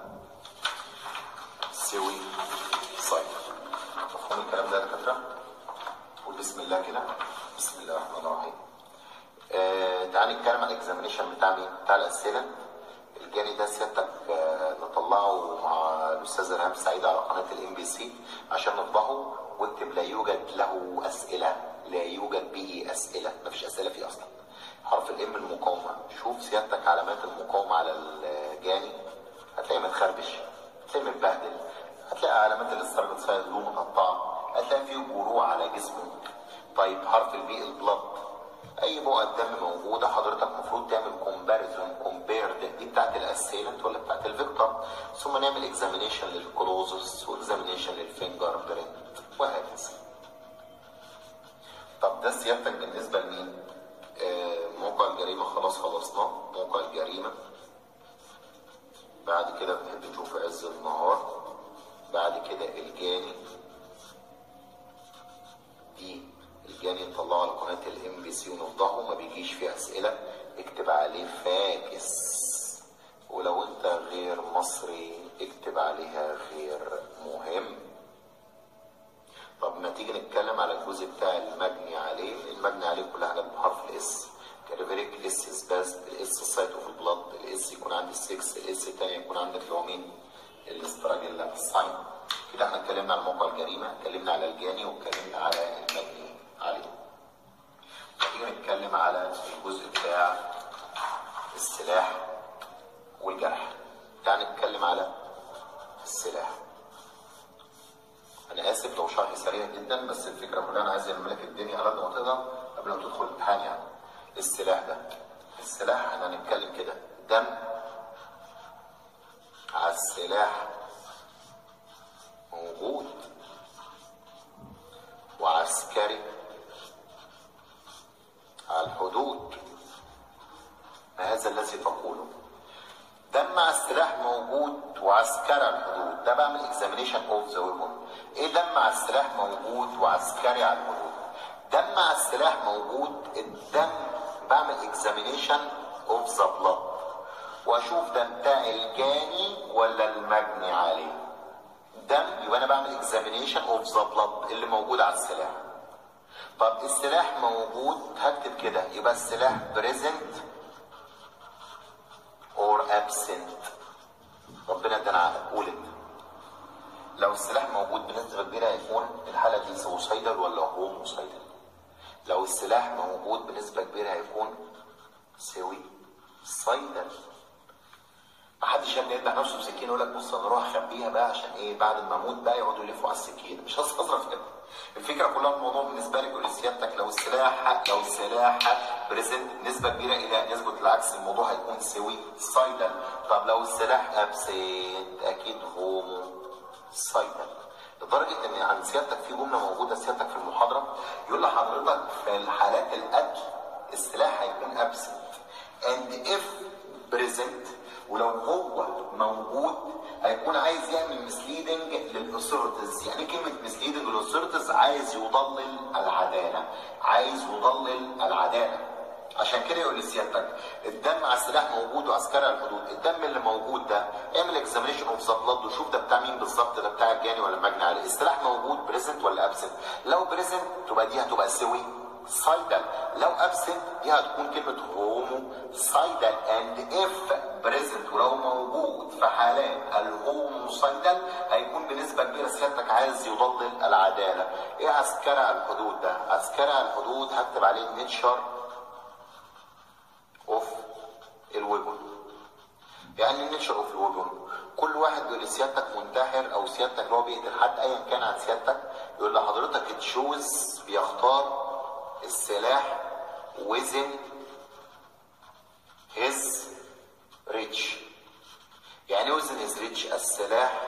سوي سايدال. مفهوم الكلام ده يا دكاتره؟ قول بسم الله كده. بسم الله الرحمن الرحيم. تعالى نتكلم عن الاكزامينيشن بتاع مين؟ بتاع الاسئله. الجاني ده سيادتك نطلعه مع الاستاذ ارهام سعيد على قناه الMBC عشان نطبعه واكتب لا يوجد له اسئله، لا يوجد به اسئله، مفيش اسئله فيه اصلا. حرف الام المقاومه، شوف سيادتك علامات المقاومه على الجاني هتلاقيه متخربش، هتلاقيه متبهدل، هتلاقي علامات الاستراجل سايد له مقطعه، هتلاقي فيه جروح على جسمه. طيب حرف البي البلد، اي بقعه دم موجوده حضرتك المفروض تعمل كومبيرد دي بتاعت الاسيلنت ولا بتاعت الفيكتور، ثم نعمل اكزامينيشن للكلوزس واكزامينيشن للفينجر برينت وهكذا. طب ده سيادتك بالنسبه لمين؟ موقع الجريمه خلاص خلصناه. موقع الجريمه بعد كده بنحب نشوف عز النهار. بعد كده الجاني دي الجاني نطلعه على قناه الMBC ونفضحه، ما بيجيش فيه اسئله، اكتب عليه فاكس، ولو انت غير مصري اكتب عليها غير مهم. طب ما تيجي نتكلم على الجزء بتاع المجني عليه. المجني عليه كل حاجات بحرف الاس. كاريفيريك الاس سباست، الاس سايت اوف البلاد، الاس يكون عندي 6، الاس الثاني يكون عندك اللي هو مين؟ الاستراجل ساين. كده احنا اتكلمنا على موقع الجريمه، اتكلمنا على الجاني واتكلمنا على المجني عليه. تيجي نتكلم على الجزء بتاع السلاح والجرح. تعال نتكلم على السلاح. انا اسف لو شرحي سريع جدا بس الفكره كلها انا عايز الملك الدنيا على قد ما تقدر قبل ما تدخل الامتحان. يعني السلاح ده، السلاح احنا هنتكلم كده دم على السلاح موجود وعسكري على الحدود. ما هذا الذي تقوله؟ دم على السلاح موجود وعسكري على الحدود، ده بعمل اكزامينيشن اوف ذا ويبون. ايه دم على السلاح موجود وعسكري على الحدود؟ دم على السلاح موجود، الدم بعمل اكزامينيشن اوف ذا بلاد واشوف ده بتاع الجاني ولا المجني عليه. دم يبقى انا بعمل اكزامينيشن اوف ذا بلاد اللي موجود على السلاح. طب السلاح موجود هكتب كده يبقى السلاح بريزنت اور ابسنت. ربنا ادانا عقل، قول انت. لو السلاح موجود بنسبه كبيره هيكون الحاله دي سوسايدال ولا هوموسايدال. لو السلاح موجود بنسبه كبيره هيكون سوي سايدال. محدش يا ابني يذبح نفسه بسكينه يقول لك بص انا اروح اخبيها بقى عشان ايه بعد ما اموت بقى يقعدوا يلفوا على السكينه. مش هتصرف كده. الفكره كلها الموضوع بالنسبه لي يقول لسيادتك لو السلاح بريزنت نسبه كبيره الى نسبه العكس الموضوع هيكون سوي سايدال. طب لو السلاح ابسنت اكيد هومو سايدال. لدرجه ان عند سيادتك في جمله موجوده سيادتك في المحاضره يقول لحضرتك في الحالات القتل السلاح هيكون ابسنت and if present، ولو هو موجود هيكون عايز يعمل مسليدنج للاثوريتيز. يعني كلمه مسليدنج للاثوريتيز عايز يضلل العداله، عايز يضلل العداله. عشان كده يقول لسيادتك الدم على السلاح موجود وعسكري على الحدود. الدم اللي موجود ده اعمل اكزامينيشن اوف ذا بلاد وشوف ده بتاع مين بالظبط، ده بتاع الجاني ولا المجني عليه. السلاح موجود بريزنت ولا ابسنت؟ لو بريزنت تبقى دي هتبقى سوي سايدال. لو ابسنت دي هتكون كلمه هوموسايدال. اند اف بريزنت، ولو موجود في حالات الهوموسايدال هيكون بنسبه كبيره سيادتك عايز يضلل العداله. ايه عسكري على الحدود ده؟ عسكري على الحدود هكتب عليه النيتشر اوف الويبن. يعني النيتشر اوف الويبن كل واحد بيقول لسيادتك منتحر او سيادتك اللي هو بيقتل حد ايا كان عن سيادتك، يقول لحضرتك تشوز، بيختار السلاح within his reach. يعني within his reach السلاح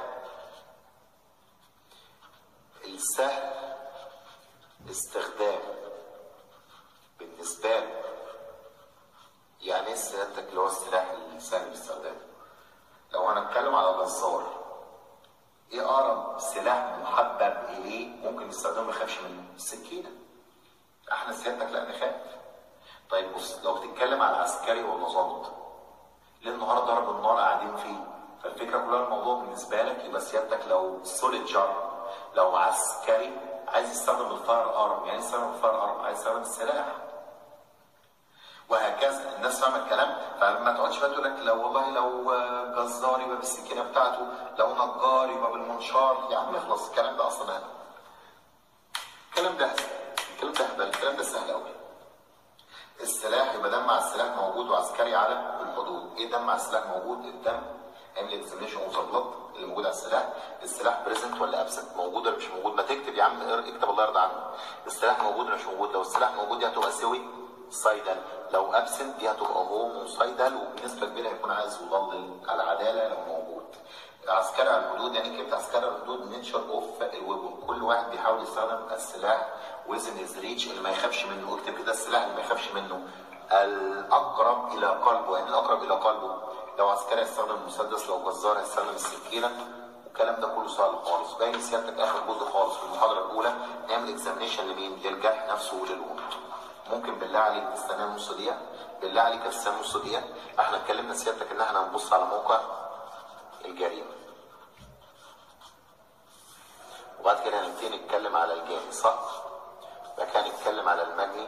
السهل استخدام بالنسبة له. يعني ايه سيادتك اللي هو السلاح السهل الاستخدام؟ لو هنتكلم على جزار، ايه اقرب سلاح محبب اليه ممكن يستخدمه ما يخافش منه؟ السكينه. احنا سيادتك لا نخاف. طيب بص، لو بتتكلم على عسكري ولا ظابط، ليه النهار ضرب النار قاعدين فيه؟ فالفكره كلها الموضوع بالنسبه لك يبقى سيادتك لو سوليد جار، لو عسكري عايز يستخدم الفاير ارم. يعني يستخدم الفاير ارم عايز يستخدم السلاح، وهكذا. الناس فاهمه الكلام؟ فما تقعدش بقى تقول لك لو والله لو جزار يبقى بالسكينه بتاعته، لو نجار يبقى بالمنشار. يا عم اخلص، الكلام ده اصلا هبل. الكلام ده هبل، الكلام ده سهل قوي. السلاح يبقى دم مع السلاح موجود وعسكري على الحدود. ايه دم مع السلاح موجود؟ الدم اعمل اكزامينشن اوف ذا بلاد اللي موجود على السلاح. السلاح بريزنت ولا ابسنت؟ موجود ولا مش موجود؟ ما تكتب يا عم، اكتب الله يرضى عنك. السلاح موجود ولا مش موجود؟ لو السلاح موجود دي هتبقى سوي سايدال، لو ابسنت دي هتبقى هوموسايدال، وبنسبه كبيره هيكون عايز يضلل العداله لو موجود. عسكري على الحدود، يعني كلمه عسكري على الحدود نيتشر اوف الويبن، كل واحد بيحاول يستخدم السلاح وزن هيز ريتش اللي ما يخافش منه. اكتب كده السلاح اللي ما يخافش منه الاقرب الى قلبه. يعني الاقرب الى قلبه، لو عسكري هيستخدم المسدس، لو جزار هيستخدم السكينه. والكلام ده كله سهل خالص. باين سيادتك اخر جزء خالص في المحاضره الاولى نعمل اكزامينشن لمين؟ للجرح نفسه وللوند. ممكن بالله عليك تستنى نص دقيقه؟ بالله عليك تستنى نص دقيقه. احنا اتكلمنا سيادتك ان احنا هنبص على موقع الجريمه، وبعد كده هنبتدي نتكلم على الجاني، صح؟ بعد كده نتكلم على المجني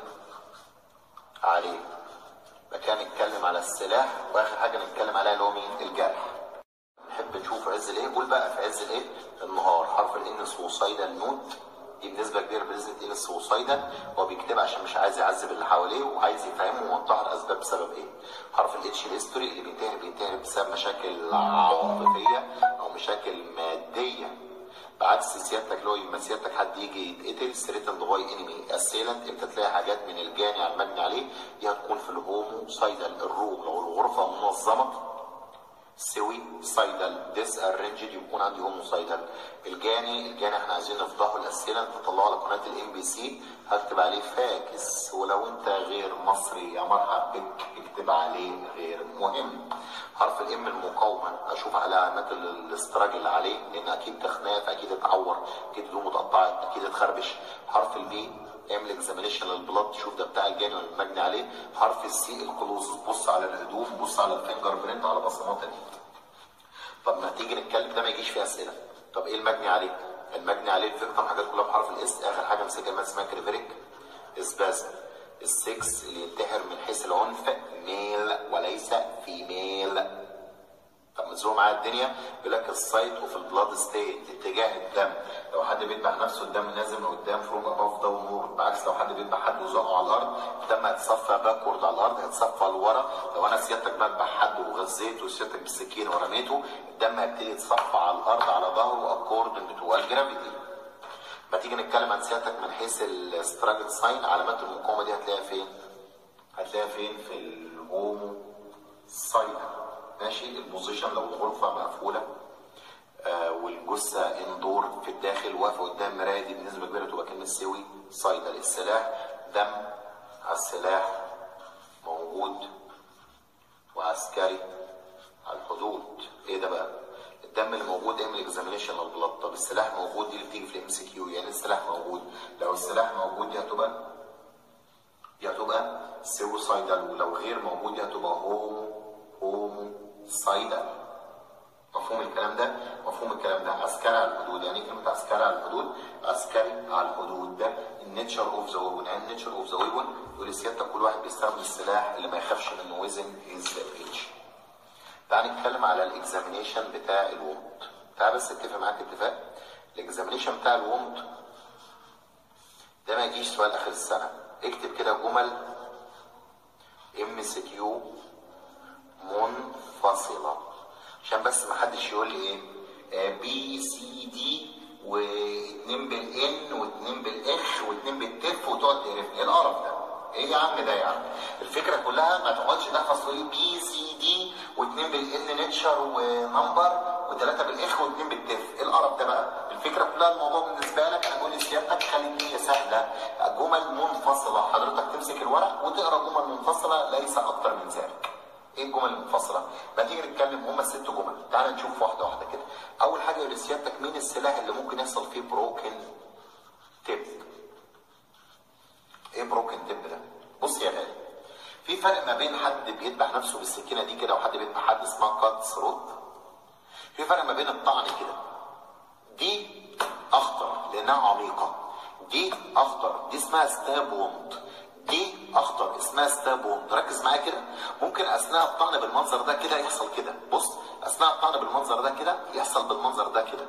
عليه، بعد كده نتكلم على السلاح، واخر حاجه نتكلم عليها اللي هو مين؟ الجرح. نحب نشوف عز الايه؟ قول بقى في عز الايه؟ النهار. حرف الان سوسايدال نوت دي بنسبه كبيره بريزنت ان السوسايدال، هو بيكتبها عشان مش عايز يعذب اللي حواليه وعايز يفهمه ويوضح الاسباب بسبب ايه. حرف الاتش الهيستوري اللي بينتهي بسبب مشاكل عاطفيه او مشاكل ماديه، بعكس سيادتك اللي هو لما سيادتك حد يجي يتقتل ثريتند باي انمي اسيلنت، انت تلاقي حاجات من الجاني على المجني عليه، دي هتكون في الهوموسايدال. الروم لو الغرفه منظمه سوي سايدال، ديس ارنجد يكون عندي هوموسايدال. الجاني احنا عايزين نفضحه الاسئله تطلعه على قناه الام بي سي، هكتب عليه فاكس. ولو انت غير مصري يا مرحب بك اكتب عليه غير مهم. حرف الام المقاومه، اشوف على علامات الاستراج اللي عليه، لان اكيد تخناف، اكيد اتعور، اكيد له متقطعت، اكيد اتخربش. حرف البي اعمل اكزامينشن للبلاد، شوف ده بتاع الجاني ولا المجني عليه. حرف السي الكلوز، بص على الهدوم، بص على الفينجر برينت، على بصمات الايد. طب ما تيجي نتكلم ده ما يجيش فيه اسئله. طب ايه المجني عليه؟ المجني عليه الفيكتم حاجات كلها بحرف الاس. اخر حاجه امسكها ما اسمها كريفيريك اسبازم. السكس اللي ينتحر من حيث العنف ميل وليس فيميل. طب مزروع معايا الدنيا؟ يقول لك السايت اوف البلاد ستيت، اتجاه الدم. لو حد بيذبح نفسه الدم نازل من قدام فروم اباف داون وورد، بعكس لو حد بيذبح حد وزقه على الارض الدم هيتصفى باكورد على الارض، هيتصفى لورا. لو انا سيادتك بذبح حد وغزيته سيادتك بالسكينه ورميته، الدم هيبتدي يتصفى على الارض على ظهره اكوردنج تو الجرافيتي. ما تيجي نتكلم عن سيادتك من حيث الاستراجل ساين، علامات المقاومه دي هتلاقيها فين؟ هتلاقيها فين؟ في الهومو ساين. ماشي. البوزيشن لو الغرفه مقفوله والجثه اندور في الداخل واقفه قدام مرايه، دي بنسبه كبيره تبقى كلمه سوي سايدال. السلاح دم على السلاح موجود وعسكري على الحدود. ايه ده بقى؟ الدم اللي موجود اعمل اكزامينشن للبلاد. طب السلاح موجود دي اللي بتيجي في الام سي كيو، يعني السلاح موجود. لو السلاح موجود دي هتبقى سوسايدال، ولو غير موجود دي هتبقى هوموسايدال. مفهوم الكلام ده؟ مفهوم الكلام ده. عسكري على الحدود، يعني كلمه عسكري عسكري على الحدود، عسكري على الحدود ده النيتشر اوف ذا ويبن. يعني النيتشر اوف ذا ويبن يقول لسيادتك كل واحد بيستخدم السلاح اللي ما يخافش منه وزن هيز ايدج. تعال نتكلم على الاكزامينيشن بتاع الوند. تعال بس اتفق معاك اتفاق، الاكزامينيشن بتاع الوند ده ما يجيش سؤال اخر السنه. اكتب كده جمل MCQ منفصله عشان بس ما حدش يقول لي ايه بي سي دي واتنين بالان واتنين بالاخ واتنين بالتف وتقعد تعرف ايه القرف ده؟ ايه يا عم ده يا عم؟ الفكره كلها ما تقعدش تحفظ تقول لي بي سي دي واتنين بالان نيتشر ونمبر وثلاثه بالاخ واتنين بالتف، ايه القرف ده بقى؟ الفكره كلها الموضوع بالنسبه لك انا بقول لسيادتك خلي الدنيا سهله، جمل منفصله، حضرتك تمسك الورق وتقرا جمل منفصله ليس اكتر من ذلك. ايه الجمل المنفصله؟ ما تيجي نتكلم، هم 6 جمل، تعال نشوف واحده واحده كده. اول حاجه يقول لسيادتك مين السلاح اللي ممكن يحصل فيه بروكن تيب؟ ايه بروكن تيب ده؟ بص يا غالي، في فرق ما بين حد بيذبح نفسه بالسكينه دي كده وحد بيذبح حد اسمها كات ثروت. في فرق ما بين الطعن كده، دي اخطر لانها عميقه، دي اخطر دي اسمها ستاب ووند، دي اخطر اسمها ستاب ووند. ركز معايا كده، ممكن اثناء الطعن بالمنظر ده كده يحصل كده، بص اثناء الطعن بالمنظر ده كده يحصل بالمنظر ده كده.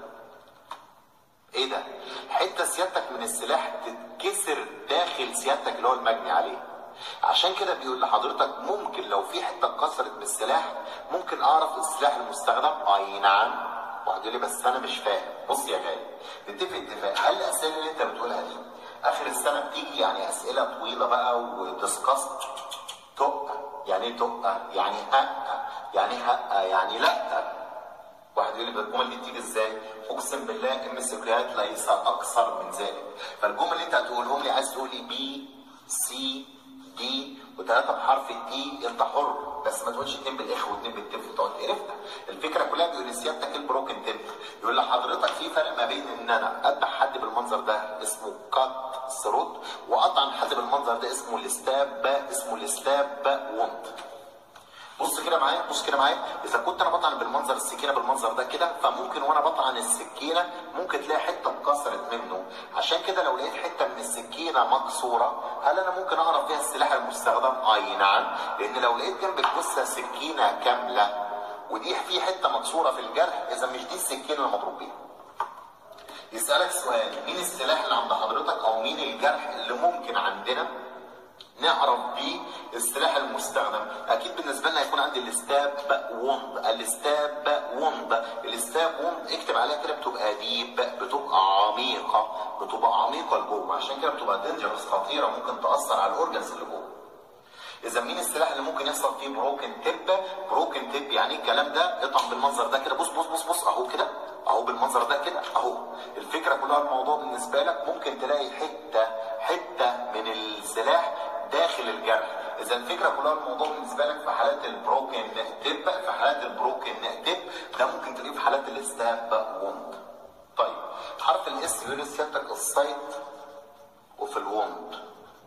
ايه ده؟ حته سيادتك من السلاح تتكسر داخل سيادتك اللي هو المجني عليه. عشان كده بيقول لحضرتك ممكن لو في حته اتكسرت من السلاح ممكن اعرف السلاح المستخدم. اي نعم. واحد يقول لي بس انا مش فاهم. بص يا غالي، نتفق اتفاق، هل الاسئله اللي انت بتقولها دي اخر السنه بتيجي يعني اسئله طويله بقى ودسكاس تقه؟ يعني ايه تقه؟ يعني هقه، يعني هقه يعني لا. واحد يقول لي الجمل دي بتيجي ازاي؟ اقسم بالله MCQات ليس اكثر من ذلك. فالجمل اللي انت هتقولهم لي عايز تقول لي بي سي دي وثلاثه بحرف الدي انت حر، بس ما تقولش 2 بالاخ و2 بالتف وتقعد تقرفنا. الفكره كلها بيقول لسيادتك البروكن تيب، يقول لحضرتك في فرق ما بين ان انا اذبح حد بالمنظر ده اسمه كات ثروت واطعن حد بالمنظر ده اسمه الستاب ووند. بص كده معايا، بص كده معايا، اذا كنت انا بطعن بالمنظر السكينه بالمنظر ده كده، فممكن وانا بطعن السكينه ممكن تلاقي حته اتكسرت منه. عشان كده لو لقيت حته من السكينه مكسوره هل انا ممكن اعرف فيها السلاح المستخدم؟ اي نعم، لان لو لقيت جنب الجثه سكينه كامله ودي في حته مكسوره في الجرح اذا مش دي السكينه المضروب بيها. يسالك سؤال، مين السلاح اللي عند حضرتك او مين الجرح اللي ممكن عندنا نعرف بيه السلاح المستخدم؟ اكيد بالنسبه لنا هيكون عندي الستاب ووند. الستاب ووند اكتب عليها كده بتبقى ديب، بتبقى عميقه لجوه، عشان كده بتبقى دينجرس، خطيره، ممكن تاثر على الاورجنز اللي جوه. اذا مين السلاح اللي ممكن يحصل فيه بروكن تيب؟ بروكن تيب يعني الكلام ده اطعم بالمنظر ده كده، بص بص بص بص اهو كده، اهو بالمنظر ده كده اهو. الفكره كلها الموضوع بالنسبه لك ممكن تلاقي حته من السلاح داخل الجرح. اذا الفكره كلها الموضوع بالنسبه لك في حالات البروكن تيب، ده ممكن تلاقيه في حالات الستاب ووند. طيب حرف الاس بيقول سيادتك السايت وفي الوند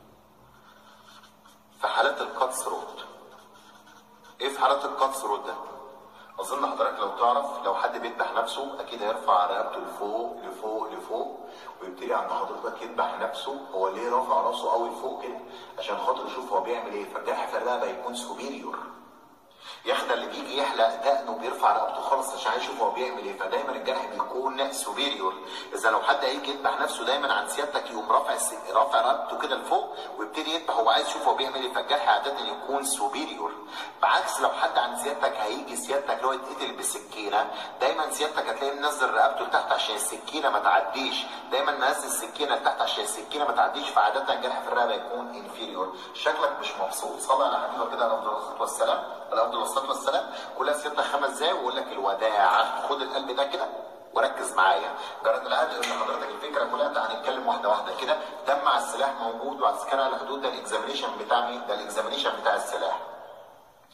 في حالات الكات ثروت. ايه في حالات الكات ثروت ده؟ اظن حضرتك لو تعرف لو حد بيذبح نفسه اكيد هيرفع رقبته لفوق لفوق لفوق ويبتدي عند حضرتك يذبح نفسه. هو ليه رافع راسه قوي لفوق كده؟ عشان خاطر يشوف هو بيعمل ايه، فالجرح في الرقبه يكون سوبيريور. ياخد اللي بيجي يحلق دقنه بيرفع رقبته خالص عشان يشوف هو بيعمل ايه، فدايما الجرح بيكون سوبيريور. اذا لو حد هيجي يذبح نفسه دايما عن سيادتك يقوم رافع رقبته كده لفوق ويبتدي يذبح، هو عايز يشوف هو بيعمل ايه، فالجرح عاده يكون سوبيريور. بعكس لو حد عن سيادتك هيجي سيادتك اللي هو يتقتل بالسكينه، دايما سيادتك هتلاقيه منزل رقبته لتحت عشان السكينه ما تعديش، دايما منزل السكينه لتحت عشان السكينه ما تعديش، فعاده الجرح في الرقبه يكون انفيريور. شكلك مش مبسوط، صلي على حبيبك كده على افضل الصلاه والسلام، على افضل الصلاه والسلام. كلها سيادتك 5 دقايق ويقول لك الوداع. خد القلب ده كده وركز معايا. جرد العقل ان حضرتك الفكره كلها تعالى نتكلم واحده واحده كده. دمع السلاح موجود وعسكري على الحدود، ده الاكزامينيشن بتاع مين؟ ده الاكزامينيشن بتاع السلاح.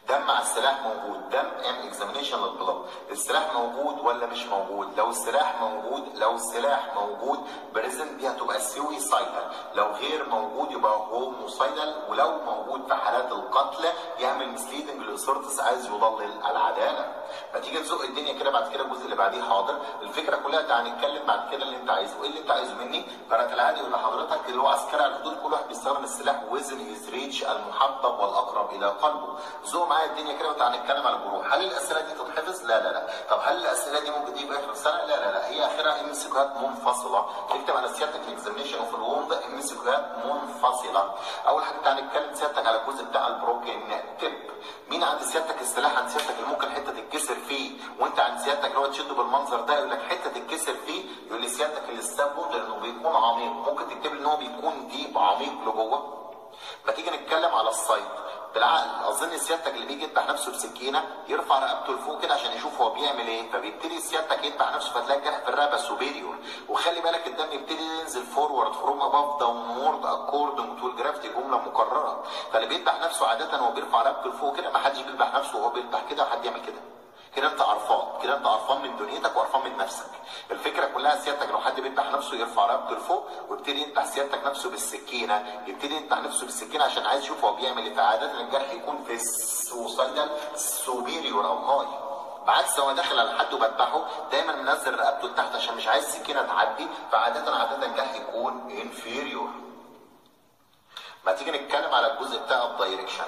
دم على السلاح موجود، دم اعمل اكزامينيشن للبلد، السلاح موجود ولا مش موجود؟ لو السلاح موجود بريزنت دي هتبقى سويسايدال، لو غير موجود يبقى هوموسايدال، ولو موجود في حالات القتل يعمل مسليدنج للاسورتس عايز يضلل العداله. فتيجي تزق الدنيا كده بعد كده الجزء اللي بعديه حاضر، الفكره كلها تعالى نتكلم بعد كده اللي انت عايزه، ايه اللي انت عايزه مني؟ فرق العادي ولا حضرتك اللي هو عسكري على الحدود كل واحد بيستخدم السلاح وزن هيز ريتش المحبب والاقرب الى قلبه. زق معايا الدنيا كده وتعالى نتكلم على الجروح. هل الاسئله دي تتحفظ؟ لا. طب هل الاسئله دي ممكن تيجي في اخر السنه؟ لا، هي اخرها امسكات منفصله. اكتب على سيادتك الاكزامينشن وفي الوند امسكات منفصله. اول حاجه تعالى نتكلم سيادتك على الجزء بتاع البروكن تيب. مين عند سيادتك السلاح عند سيادتك اللي ممكن حته تتكسر فيه، وانت عند سيادتك اللي هو تشده بالمنظر ده يقول لك حته تتكسر فيه، يقول لي سيادتك الستاب ووند لانه بيكون عميق، ممكن تكتب لي ان هو بيكون ديب عميق لجوه. ما تيجي نتكلم على السايت بالعقل، اظن سيادتك اللي بيجي يذبح نفسه بسكينه يرفع رقبته لفوق كده عشان يشوف هو بيعمل ايه، فبيبتدي سيادتك يذبح نفسه فتلاقي الجرح في الرقبه السوبيريور، وخلي بالك الدم يبتدي ينزل فورورد فروم اباف داونورد اكوردنج تو الجرافيتي، جمله مكرره. فاللي بيذبح نفسه عاده هو بيرفع رقبته لفوق كده، ما حدش بيذبح نفسه وهو بيذبح كده وحد يعمل كده. كده انت قرفان من دنيتك وقرفان من نفسك. الفكره كلها سيادتك لو حد بيذبح نفسه يرفع رقبته لفوق ويبتدي يذبح سيادتك نفسه بالسكينه، يبتدي يذبح نفسه بالسكينه عشان عايز يشوف هو بيعمل ايه. فعاده الجرح يكون في السوسايدال سوبيريور او هاي، بعكس هو داخل على حد وبذبحه دايما منزل رقبته لتحت عشان مش عايز السكينه تعدي، فعاده الجرح يكون انفيريور. ما تيجي نتكلم على الجزء بتاع الدايركشن.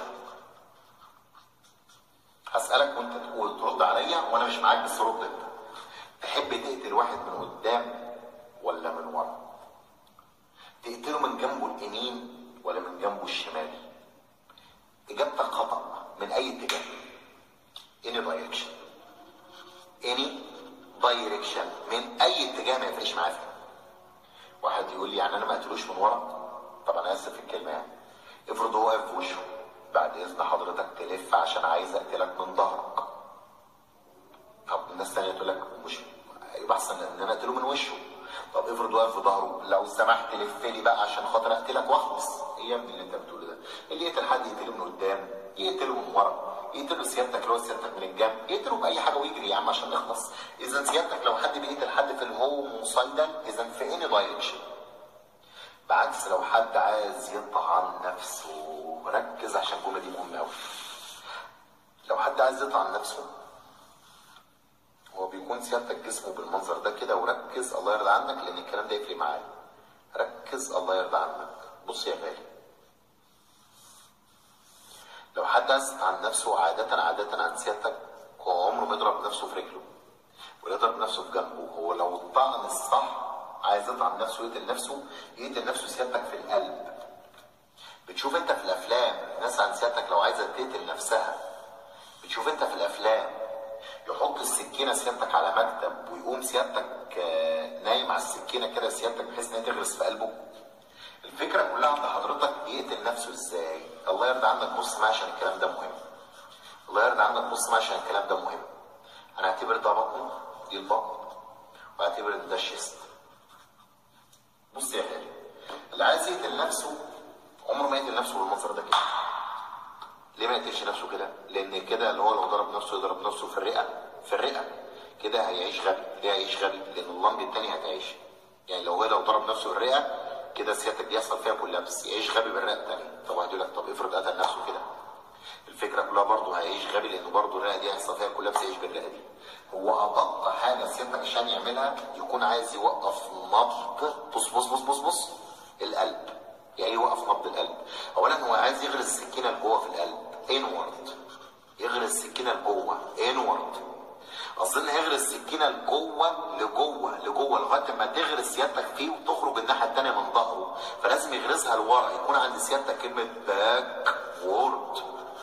هسألك وانت تقول ترد عليا وانا مش معاك بس رد انت. تحب تقتل واحد من قدام ولا من ورا؟ تقتله من جنبه اليمين ولا من جنبه الشمال؟ اجابتك خطأ من اي اتجاه. any direction من اي اتجاه ما يفرقش معايا فيه. واحد يقول لي يعني انا ما اقتلوش من ورا؟ طب انا اسف في الكلمه يعني. افرض هو واقف في وشه، بعد اذن حضرتك تلف عشان عايز اقتلك من ظهرك. طب الناس الثانيه تقول لك مش يبقى احسن ان انا اقتله من وشه. طب افرض واقف في ظهره، لو سمحت لف لي بقى عشان خاطر اقتلك واخلص. ايه يا ابني اللي انت بتقوله ده؟ اللي يقتل حد يقتله من قدام، يقتله من ورا، يقتله سيادتك اللي هو سيادتك من الجنب، يقتله باي حاجه ويجري يا عم عشان نخلص. اذا سيادتك لو حد بيقتل حد في الهوموسايدال اذا في اني دايركشن. بعكس لو حد عايز يطعن نفسه، ركز عشان الجمله دي مهمه قوي. لو حد عايز يطعن نفسه هو بيكون سيادتك جسمه بالمنظر ده كده، وركز الله يرضى عنك لان الكلام ده يفرق معايا. ركز الله يرضى عنك. بص يا غالي، لو حد عايز يطعن نفسه عادة عن سيادتك هو عمره ما يضرب نفسه في رجله ولا يضرب نفسه في جنبه. هو لو الطعن الصح عايز يطعن نفسه يقتل نفسه سيادتك في القلب. بتشوف انت في الافلام الناس عن سيادتك لو عايزه تقتل نفسها، بتشوف انت في الافلام يحط السكينه سيادتك على مكتب ويقوم سيادتك نايم على السكينه كده سيادتك بحيث ان هي تغرس في قلبه. الفكره كلها عند حضرتك يقتل نفسه ازاي. الله يرضى عنك بص معايا عشان الكلام ده مهم. انا هعتبر ده بطن، دي البطن، وهعتبر ان ده الشيست. بص يا غالي، اللي عايز يقتل نفسه عمره ما يقتل نفسه بالمنظر ده كده. ليه ما يقتلش نفسه كده؟ لان كده اللي هو لو ضرب نفسه يضرب نفسه في الرئه كده هيعيش غبي. ليه هيعيش غبي؟ لان اللنج التاني هتعيش. يعني لو ضرب نفسه في الرئه كده سيادتك يحصل فيها كولابس، يعيش غبي بالرئه التانيه. طب واحد يقول لك طب افرض قتل نفسه كده، الفكره كلها برضه هيعيش غبي لانه برضه الرئه دي هيحصل فيها كولابس، يعيش بالرئه دي. هو ادق حاجه سيادتك عشان يعملها يكون عايز يوقف نبض. بص القلب. يعني يوقف نبض القلب. اولا هو عايز يغرس السكينه لجوه في القلب انورد، يغرس السكينه لجوه انورد. اظن هيغرس السكينه لجوه لغايه ما تغرس سيادتك فيه وتخرج الناحيه الثانيه من ظهره، فلازم يغرسها لورا. يكون عند سيادتك كلمه باك وورد.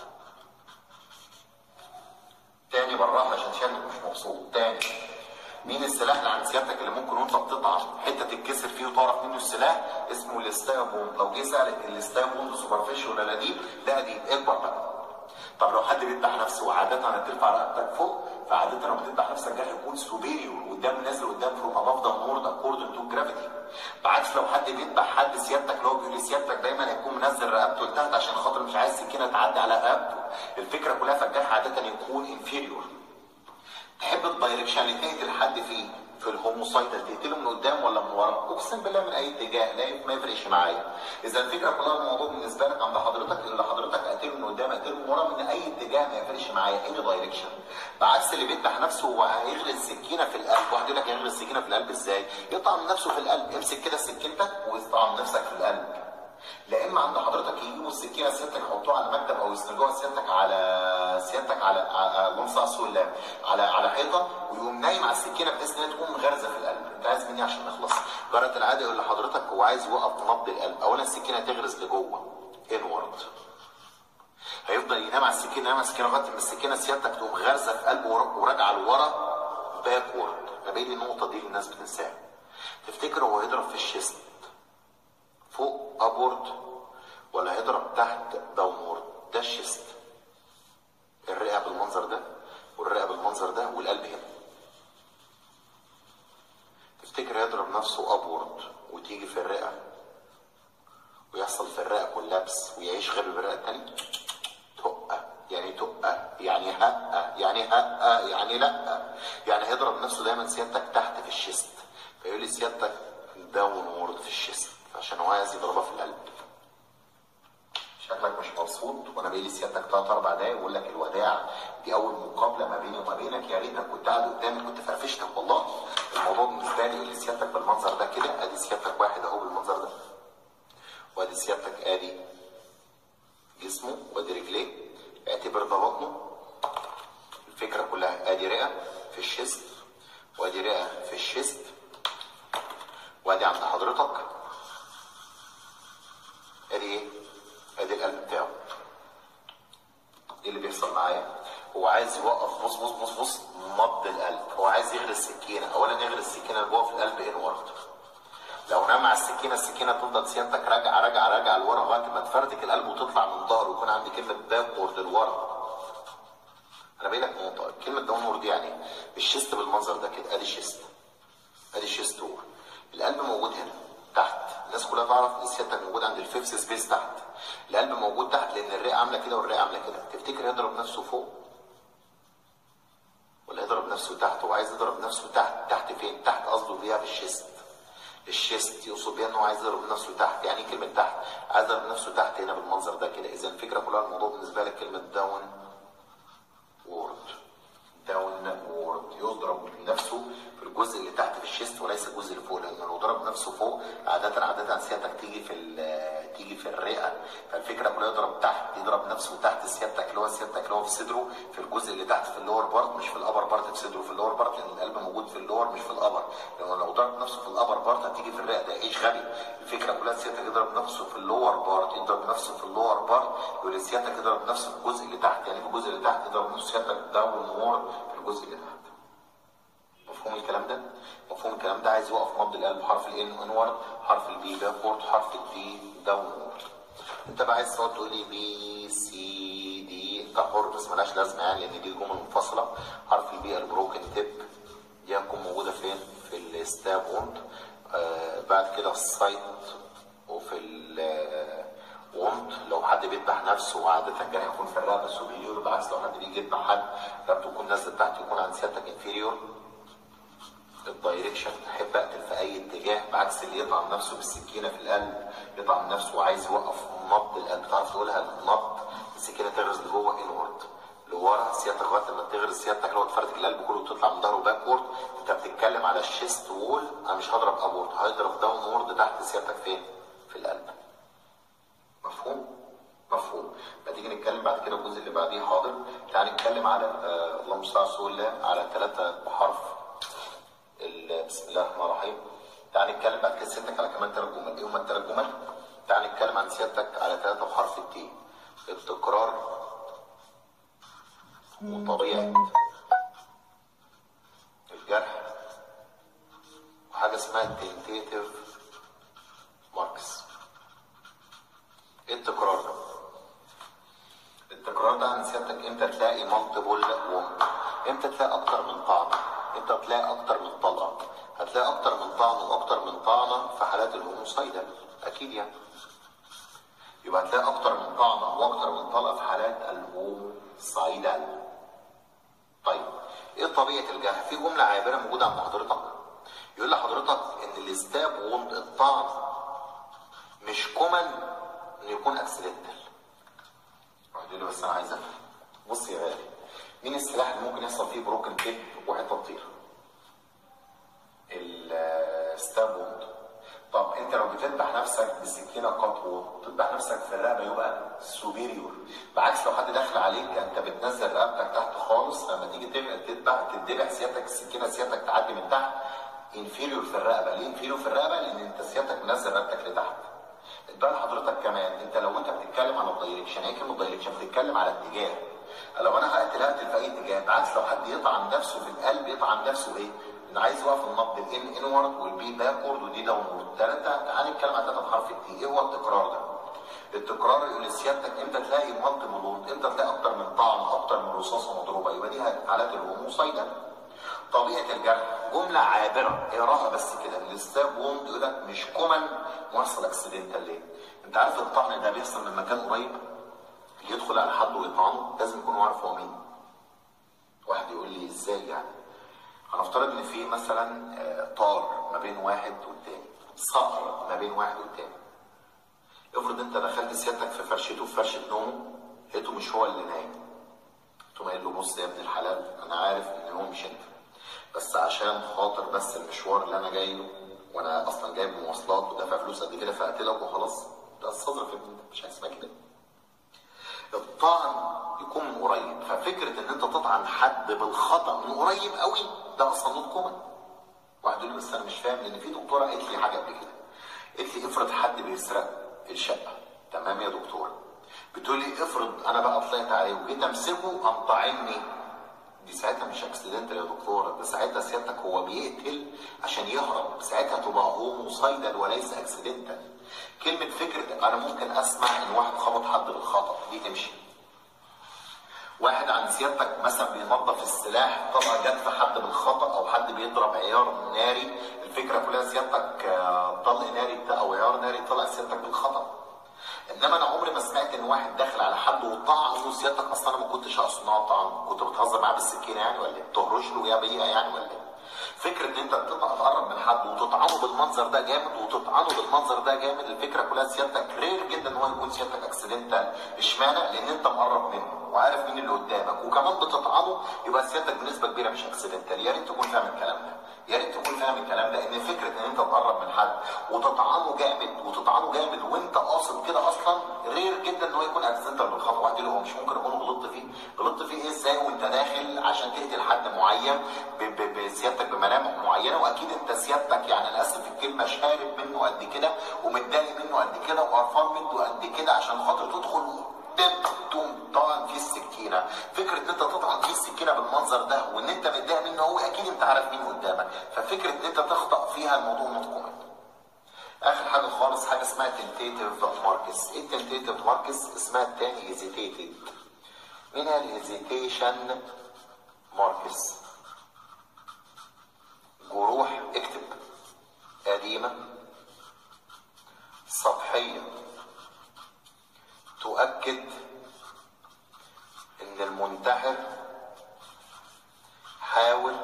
تاني بالراحه عشان شكلك مش مبسوط. تاني، مين السلاح اللي عند سيادتك اللي ممكن وانت بتطعن حته تتكسر فيه وتعرف منه السلاح؟ اسمه الاستابون. لو جه سالك الاستابون سوبرفيشال ولا قديم؟ لا قديم. اكبر بقى. طب لو حد بيذبح نفسه عاده هترفع رقبتك فوق، فعاده لما بتذبح نفسك الجرح يكون سوبيريور قدام نازل قدام فروم اباف داونورد اكوردنج تو جرافيتي. بعكس لو حد بيذبح حد سيادتك اللي هو بيقول سيادتك دايما هيكون منزل رقبته لتحت عشان خاطر مش عايز السكينه تعدي على رقبته، الفكره كلها فالجرح عاده يكون انفيريور. تحب الدايركشن اللي تقتل حد فيه في الهوموسايدال تقتله من قدام ولا من ورا؟ اقسم بالله من اي اتجاه، لا ما يفرقش معايا. اذا الفكره كلها الموضوع بالنسبه لك عند حضرتك اللي حضرتك اقتله من قدام اقتله من ورا من اي اتجاه ما يفرقش معايا، اي دايركشن. بعكس اللي بيذبح نفسه وهيغرز سكينه في القلب، واحد يقول لك هيغرز سكينه في القلب ازاي؟ يطعن نفسه في القلب، امسك كده سكينتك ويطعن نفسك في القلب. لا اما عند حضرتك يجيبوا السكينه سيادتك يحطوها على مكتب او يسندوها سيادتك على اللهم صل على رسول الله على حيطه ويقوم نايم على السكينه بحيث ان هي تكون غارزه في القلب. انت عايز مني عشان نخلص؟ جرت العاده يقول لحضرتك هو عايز يوقف نبض القلب. اولا السكينه تغرز لجوه انورد، هيفضل ينام على السكينه ينام على السكينه لغايه ما السكينه سيادتك تقوم غارزه في قلبه وراجعه لورا باكورد. انا باقي النقطه دي الناس بتنساها. تفتكر هو هيضرب في الشيست فوق ابورد ولا هيضرب تحت داونورد؟ ده الشيست، الرئه بالمنظر ده والرئه بالمنظر ده والقلب هنا. تفتكر هيضرب نفسه ابورد وتيجي في الرئه ويحصل في الرئه كولابس ويعيش غبي بالرئه الثانيه؟ تقه يعني تقه يعني هقه يعني هقه يعني لا، يعني هيضرب نفسه دايما سيادتك تحت في الشيست. فيقول لي سيادتك داونورد في الشيست عشان هو عايز يضربها في القلب. شكلك مش مبسوط وانا باقي لي سيادتك 3-4 دقايق واقول لك الوداع. دي اول مقابله ما بيني وما بينك، يا ريتك كنت قاعد قدامي كنت فرفشتك والله. الموضوع بالنسبه لي يقول لي سيادتك بالمنظر ده كده، ادي سيادتك واحد اهو بالمنظر ده، وادي سيادتك ادي جسمه وادي رجليه، اعتبر ده بطنه. الفكره كلها ادي رئه في الشيست وادي رئه في الشيست وادي عند حضرتك ادي ايه؟ ادي القلب بتاعه. ايه اللي بيحصل معايا؟ هو عايز يوقف بص بص بص بص نبض القلب، هو عايز يغرز السكينه. اولا يغرز السكينه جوه في القلب انورد. لو نام على السكينه تفضل سيادتك راجعه لورا لغايه ما تفردك القلب وتطلع من ظهره ويكون عندي كلمه باكورد لورا. انا باقي لك نقطه، كلمه داونورد دي يعني الشيست بالمنظر ده كده، ادي الشيست ادي الشيست هو. القلب موجود هنا تحت، الناس كلها تعرف ان سيادتك موجود عند الفيفث سبيس تحت. القلب موجود تحت لان الرئه عامله كده والرئه عامله كده. تفتكر يضرب نفسه فوق ولا يضرب نفسه تحت؟ هو عايز يضرب نفسه تحت فين؟ تحت قصده بيها في الشيست. الشيست يقصد بيها ان هو عايز يضرب نفسه تحت. يعني كلمه تحت؟ عايز يضرب نفسه تحت هنا بالمنظر ده كده. اذا الفكره كلها الموضوع بالنسبه لك كلمه داون وورد. داون وورد يضرب نفسه في الجزء اللي تحت في الشيست وليس الجزء اللي فوق، لانه لو ضرب نفسه فوق عاده سيادتك تيجي في الرئه. فالفكره كلها يضرب نفسه تحت سيادتك اللي هو في صدره، في الجزء اللي تحت في اللور بارت مش في الابر بارت في صدره، في اللور بارت لان القلب موجود في اللور مش في الابر. لانه لو ضرب نفسه في الابر بارت هتيجي في الرئه، ده ايش غبي. الفكره كلها سيادتك يضرب نفسه في اللور بارت، يقول سيادتك يضرب نفسه في الجزء اللي تحت. يعني في الجزء اللي تحت يضرب نفسه سيادتك داون وورد في الجزء اللي تحت. مفهوم الكلام ده؟ مفهوم الكلام ده. عايز يوقف نبض القلب، حرف الان انورد، حرف البي باكورد، حرف الدي داونورد. انت بقى عايز تقعد تقول لي بي سي دي، انت حر بس مالهاش لازمه يعني لان دي جمل منفصله. حرف البي البروكن تيب دي هتكون موجوده فين؟ في الستاب ووند. بعد كده السايت وفي ووند. لو حد بيذبح نفسه وعاده الجرح يكون في الرقبه السوبيريور، بالعكس لو حد بيجي يذبح حد رقبته تكون نازله تحت يكون عند سيادتك انفيريور. الدايركشن احب اقتل في اي اتجاه، بعكس اللي يطعن نفسه بالسكينه في القلب، يطعن نفسه وعايز يوقف نبض القلب. تعرف تقولها نبض السكينه تغرز لجوه انورد لورا سيادتك لغايه لما تغرز سيادتك لو تفردك القلب كله وتطلع من ظهره باكورد. انت بتتكلم على الشيست وول. انا مش هضرب ابورد، هيضرب داون وورد تحت سيادتك فين؟ في القلب. مفهوم. تيجي نتكلم بعد كده الجزء اللي بعديه. حاضر. تعال نتكلم على اللهم صل على رسول الله على 3 بحرف بسم الله الرحمن الرحيم. تعال نتكلم بعد كده سيادتك على كمان 3 جمل. ايه هم ال3 جمل؟ تعال نتكلم عن سيادتك على 3 بحرف التي. التكرار وطبيعة الجرح وحاجة اسمها التنتيتيف ماركس. ايه التكرار ده؟ التكرار ده عن سيادتك امتى تلاقي مالتيبل ووند، امتى تلاقي اكتر من طعنه، امتى تلاقي اكتر من طلقه. هتلاقي اكتر من طعنه واكتر من طعنه في حالات الهوموسايدال اكيد يعني. يبقى هتلاقي اكتر من طعنه واكتر من طلقه في حالات الهوموسايدال. طيب ايه طبيعه الجرح؟ في جمله عابره موجوده عند حضرتك، يقول لحضرتك ان الستاب ووند الطعن مش كومن انه يكون اكسيدنتال. واحد يقول لي بس انا عايز افهم. بص يا غالي، مين السلاح اللي ممكن يحصل فيه بروكن تيب وحته تطير؟ الستاب ووند. طب انت لو بتذبح نفسك بسكينه قطوه تذبح نفسك في الرقبه يبقى سوبيريور، بعكس لو حد داخل عليك انت بتنزل رقبتك تحت خالص، لما تيجي تذبح سيادتك السكينه سيادتك تعدي من تحت انفيريور في الرقبه. ليه انفيريور في الرقبه؟ لان انت سيادتك منزل رقبتك لتحت. اتبقى حضرتك كمان انت لو انت بتتكلم على الدايركشن، هي كلمه دايركشن بتتكلم على اتجاه. لو انا هقتل في اي اتجاه، بعكس لو حد يطعن نفسه في القلب يطعن نفسه ايه؟ انا عايز يوقف النبض الان انورد والبي باكورد ودي داونورد. تعالى نتكلم على 3 حرف التي. ايه هو التكرار ده؟ التكرار يقول لسيادتك امتى تلاقي مالتيبل ووند، امتى تلاقي اكتر من طعن اكتر من رصاصه مضروبه، يبقى دي حالات الهوموسايدال. طبيعه الجرح جمله عابره اقراها بس كده، الستاب ووند يقول لك مش كومن ويحصل اكسيدنتال. ليه؟ انت عارف الطعن ده بيحصل من مكان قريب، اللي يدخل على حد ويطعنه لازم يكون عارف هو مين. واحد يقول لي ازاي يعني؟ هنفترض ان في مثلا طار ما بين واحد والتاني، صقر ما بين واحد والتاني. افرض انت دخلت سيادتك في فرشته في فرشه نومه، لقيته مش هو اللي نايم، تقوم قايل له بص يا ابن الحلال انا عارف ان هو مش انت، بس عشان خاطر بس المشوار اللي انا جاي له، وانا اصلا جايب مواصلات ودافع فلوس قد كده فهقتلك وخلاص. ده استظرف مش اسمها كده. الطعن يكون من قريب، ففكره ان انت تطعن حد بالخطا من قريب قوي ده اصلا نوت كومن. واحد يقول لي بس انا مش فاهم، لان في دكتوره قالت لي حاجه قبل كده، قالت لي افرض حد بيسرق الشقه، تمام يا دكتوره، بتقول لي افرض انا بقى طلعت عليه وجيت امسكه قام طاعني، دي ساعتها مش اكسيدنتال يا دكتوره، ده ساعتها سيادتك هو بيقتل عشان يهرب، ساعتها تبقى هوموسايدال وليس اكسيدنتال. كلمه فكره انا ممكن اسمع ان واحد خبط حد بالخطا دي تمشي. واحد عند سيادتك مثلا بينظف السلاح طلع جت في حد بالخطا، او حد بيضرب عيار ناري، الفكره كلها سيادتك طلق ناري او عيار ناري طلع سيادتك بالخطا. انما انا عمري ما سمعت ان واحد داخل على حد وطعنه سيادتك اصلا انا ما كنتش اقصد ان هو طعنه، كنت بتهزر معاه بالسكينه يعني ولا ايه؟ بتهرش له يا بيئه يعني ولا ايه؟ فكره ان انت تقرب من حد وتطعنه بالمنظر ده جامد وتطعنه بالمنظر ده جامد، الفكره كلها سيادتك رير جدا ان هو يكون سيادتك اكسيدنتال. اشمعنى؟ لان انت مقرب منه وعارف مين اللي قدامك وكمان بتطعنه، يبقى سيادتك بنسبه كبيره مش اكسيدنتال. يا ريت تكون فاهم الكلام ده، يا ريت تكون فاهم الكلام ده، ان فكره ان انت تقرب من حد وتطعنه جامد وانت قاصد كده اصلا رير جدا ان هو يكون اكسيدنتال بالخطا. واحد يقول هو مش ممكن اكون غلطت فيه ايه ازاي وانت داخل عشان تقتل حد معين بسيادتك بملامح معينه، واكيد انت سيادتك يعني انا اسف في الكلمه شارب منه قد كده ومتضايق منه قد كده وقرفان منه قد كده عشان خاطر تدخل تقوم طبعا في السكينه. فكره ان انت تطعن فيه السكينه بالمنظر ده وان انت متضايق منه هو اكيد انت عارف مين قدامك، ففكره ان انت تخطأ فيها الموضوع متقن. اخر حاجه خالص حاجه اسمها تنتيتيف ماركس. ايه التنتيتيف ماركس؟ اسمها التاني هيزيتيتد. منها الهيزيتيشن ماركس. جروح اكتب قديمه سطحيه تؤكد ان المنتحر حاول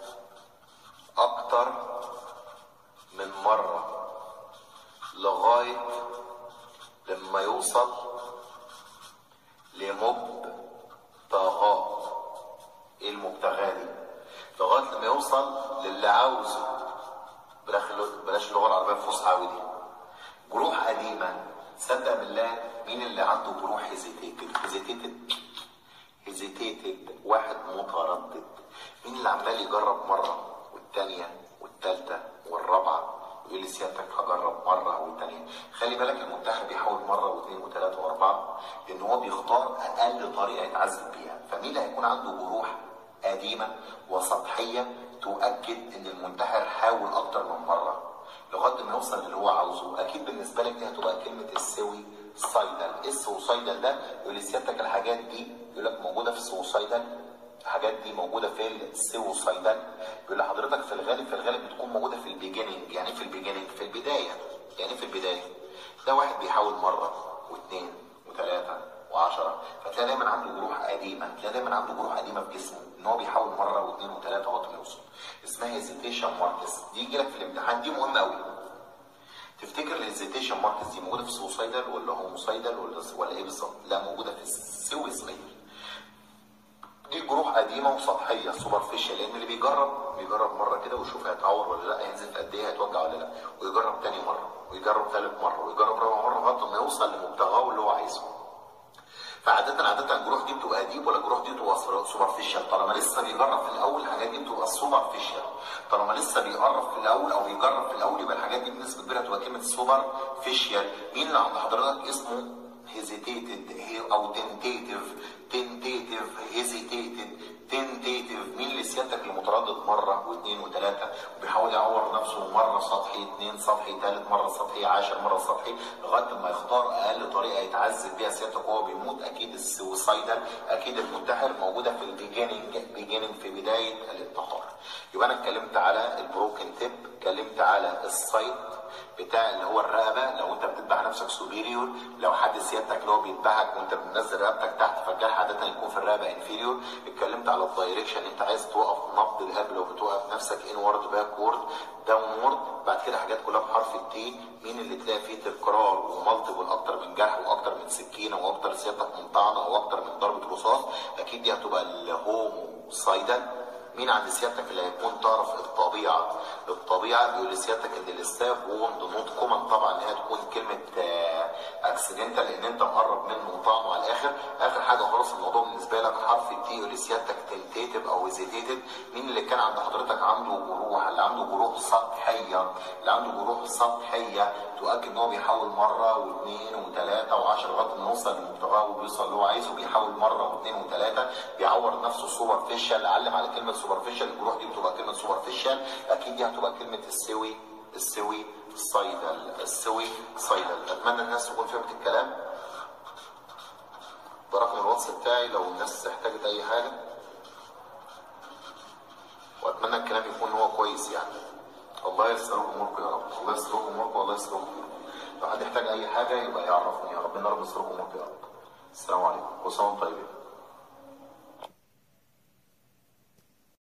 اكتر من مرة لغاية لما يوصل لمبتغاه. ايه المبتغاه دي؟ لغاية لما يوصل للي عاوزه. بلاش اللغة العربية الفصحى دي. جروح قديمة، صدق بالله مين اللي عنده جروح هيزيتيتد؟ واحد متردد. مين اللي عمال يجرب مرة والتانية والتالتة والرابعة ويقول لي سيادتك هجرب مرة والتانية؟ خلي بالك المنتحر بيحاول مرة واثنين وثلاثة واربعة لان هو بيختار اقل طريقة يتعذب بيها. فمين اللي هيكون عنده جروح قديمة وسطحية تؤكد ان المنتحر حاول اكتر من مرة لغايه ما يوصل اللي هو عاوزه؟ اكيد بالنسبه لك دي هتبقى كلمه السويسايدال. ايه السويسايدال ده؟ يقول لي سيادتك الحاجات دي يقول لك موجوده في السويسايدال، الحاجات دي موجوده في السويسايدال. يقول لحضرتك في الغالب بتكون موجوده في البيجيننج. يعني في البدايه. يعني في البدايه ده واحد بيحاول مره واثنين وثلاثه و10. فتلاقي دايما عنده جروح قديمه، تلاقي دايما عنده جروح قديمه في جسمه ان هو بيحاول مره واثنين وثلاثه لغايه ما يوصل. اسمها هيزيتيشن ماركس، دي يجي لك في الامتحان، دي مهمه قوي. تفتكر الهيزيتيشن ماركس دي موجوده في السوسايدال ولا هوموسايدال ولا ايه بالظبط؟ لا، موجوده في السويسميل. دي جروح قديمه وسطحيه سوبرفيشال، لان اللي بيجرب مره كده ويشوف هيتعور ولا لا، هينزل في قد ايه، هيتوجع ولا لا، ويجرب تاني مره ويجرب ثالث مره ويجرب رابع مره لغايه ما يوصل لمبتغاه اللي هو عايزه. فعادة الجروح دي بتبقى ديب ولا الجروح دي بتبقى سوبرفيشال؟ طالما لسه بيجرب في الاول الحاجات دي بتبقى سوبرفيشال. طالما لسه بيقرب في الاول او بيجرب في الاول يبقى الحاجات دي بنسبه كبيره تبقى كلمه سوبرفيشال. مين اللي عند حضرتك اسمه هيزيتيتد او تنتيتيف هيزيتيتد تنتيتيف؟ مين اللي سيادتك المتردد مره واثنين وثلاثه وبيحاول يعور نفسه مره سطحي، اثنين سطحي، ثالث مره سطحي، 10 مره سطحي، لغايه ما يختار اقل طريقه يتعذب بيها سيادتك وهو بيموت. اكيد السوسايدال، اكيد المنتحر موجوده في البيجيننج في بدايه الانتحار. يبقى انا اتكلمت على البروكن تيب، اتكلمت على السايت بتاع اللي هو الرقبه لو انت بتتبع نفسك سوبيريور، لو حد سيادتك اللي هو بيتبعك وانت بتنزل رقبتك تحت فالجرح عاده يكون في الرقبه انفيريور. اتكلمت على الدايركشن، انت عايز توقف نبض القلب لو بتوقف نفسك انورد باكورد داونورد. بعد كده حاجات كلها بحرف التي، مين اللي تلاقي فيه تكرار ومالتيبل اكتر من جرح واكتر من سكينه واكتر سيادتك من طعنه او اكتر من ضربه رصاص، اكيد دي هتبقى الهوموسايدال. مين عند سيادتك اللي هيكون تعرف الطبيعه بيقول لسيادتك ان الاستاف ووند نوت كومن، طبعا ان هي تكون كلمه اكسيدنتال لان انت مقرب منه وطعمه على الاخر. اخر حاجه خلاص الموضوع بالنسبه لك حرف التي، يقول لسيادتك تنتيتيف او هيزيتيتد. مين اللي كان عند حضرتك عنده جروح؟ اللي عنده جروح سطحيه، اللي عنده جروح سطحيه تؤكد ان هو بيحاول مره واثنين وثلاثه و10 لغايه ما يوصل لمبتغاه وبيوصل اللي هو عايزه. بيحاول مره واثنين وثلاثه، بيعور نفسه سوبرفيشال. علم على كلمه سوبرفيشال، الجروح دي بتبقى كلمه سوبرفيشال، اكيد دي هتبقى كلمه السوي صيدل. اتمنى الناس تكون فهمت الكلام. ده رقم الواتس بتاعي لو الناس احتاجت اي حاجه، واتمنى الكلام يكون هو كويس يعني. الله يسركم اموركم يا رب، الله يسركم اموركم والله يسركم. لو حد يحتاج اي حاجه يبقى يعرفني يا رب. ربنا يسركم اموركم يا رب. السلام عليكم، كل سنه وانتم طيبين.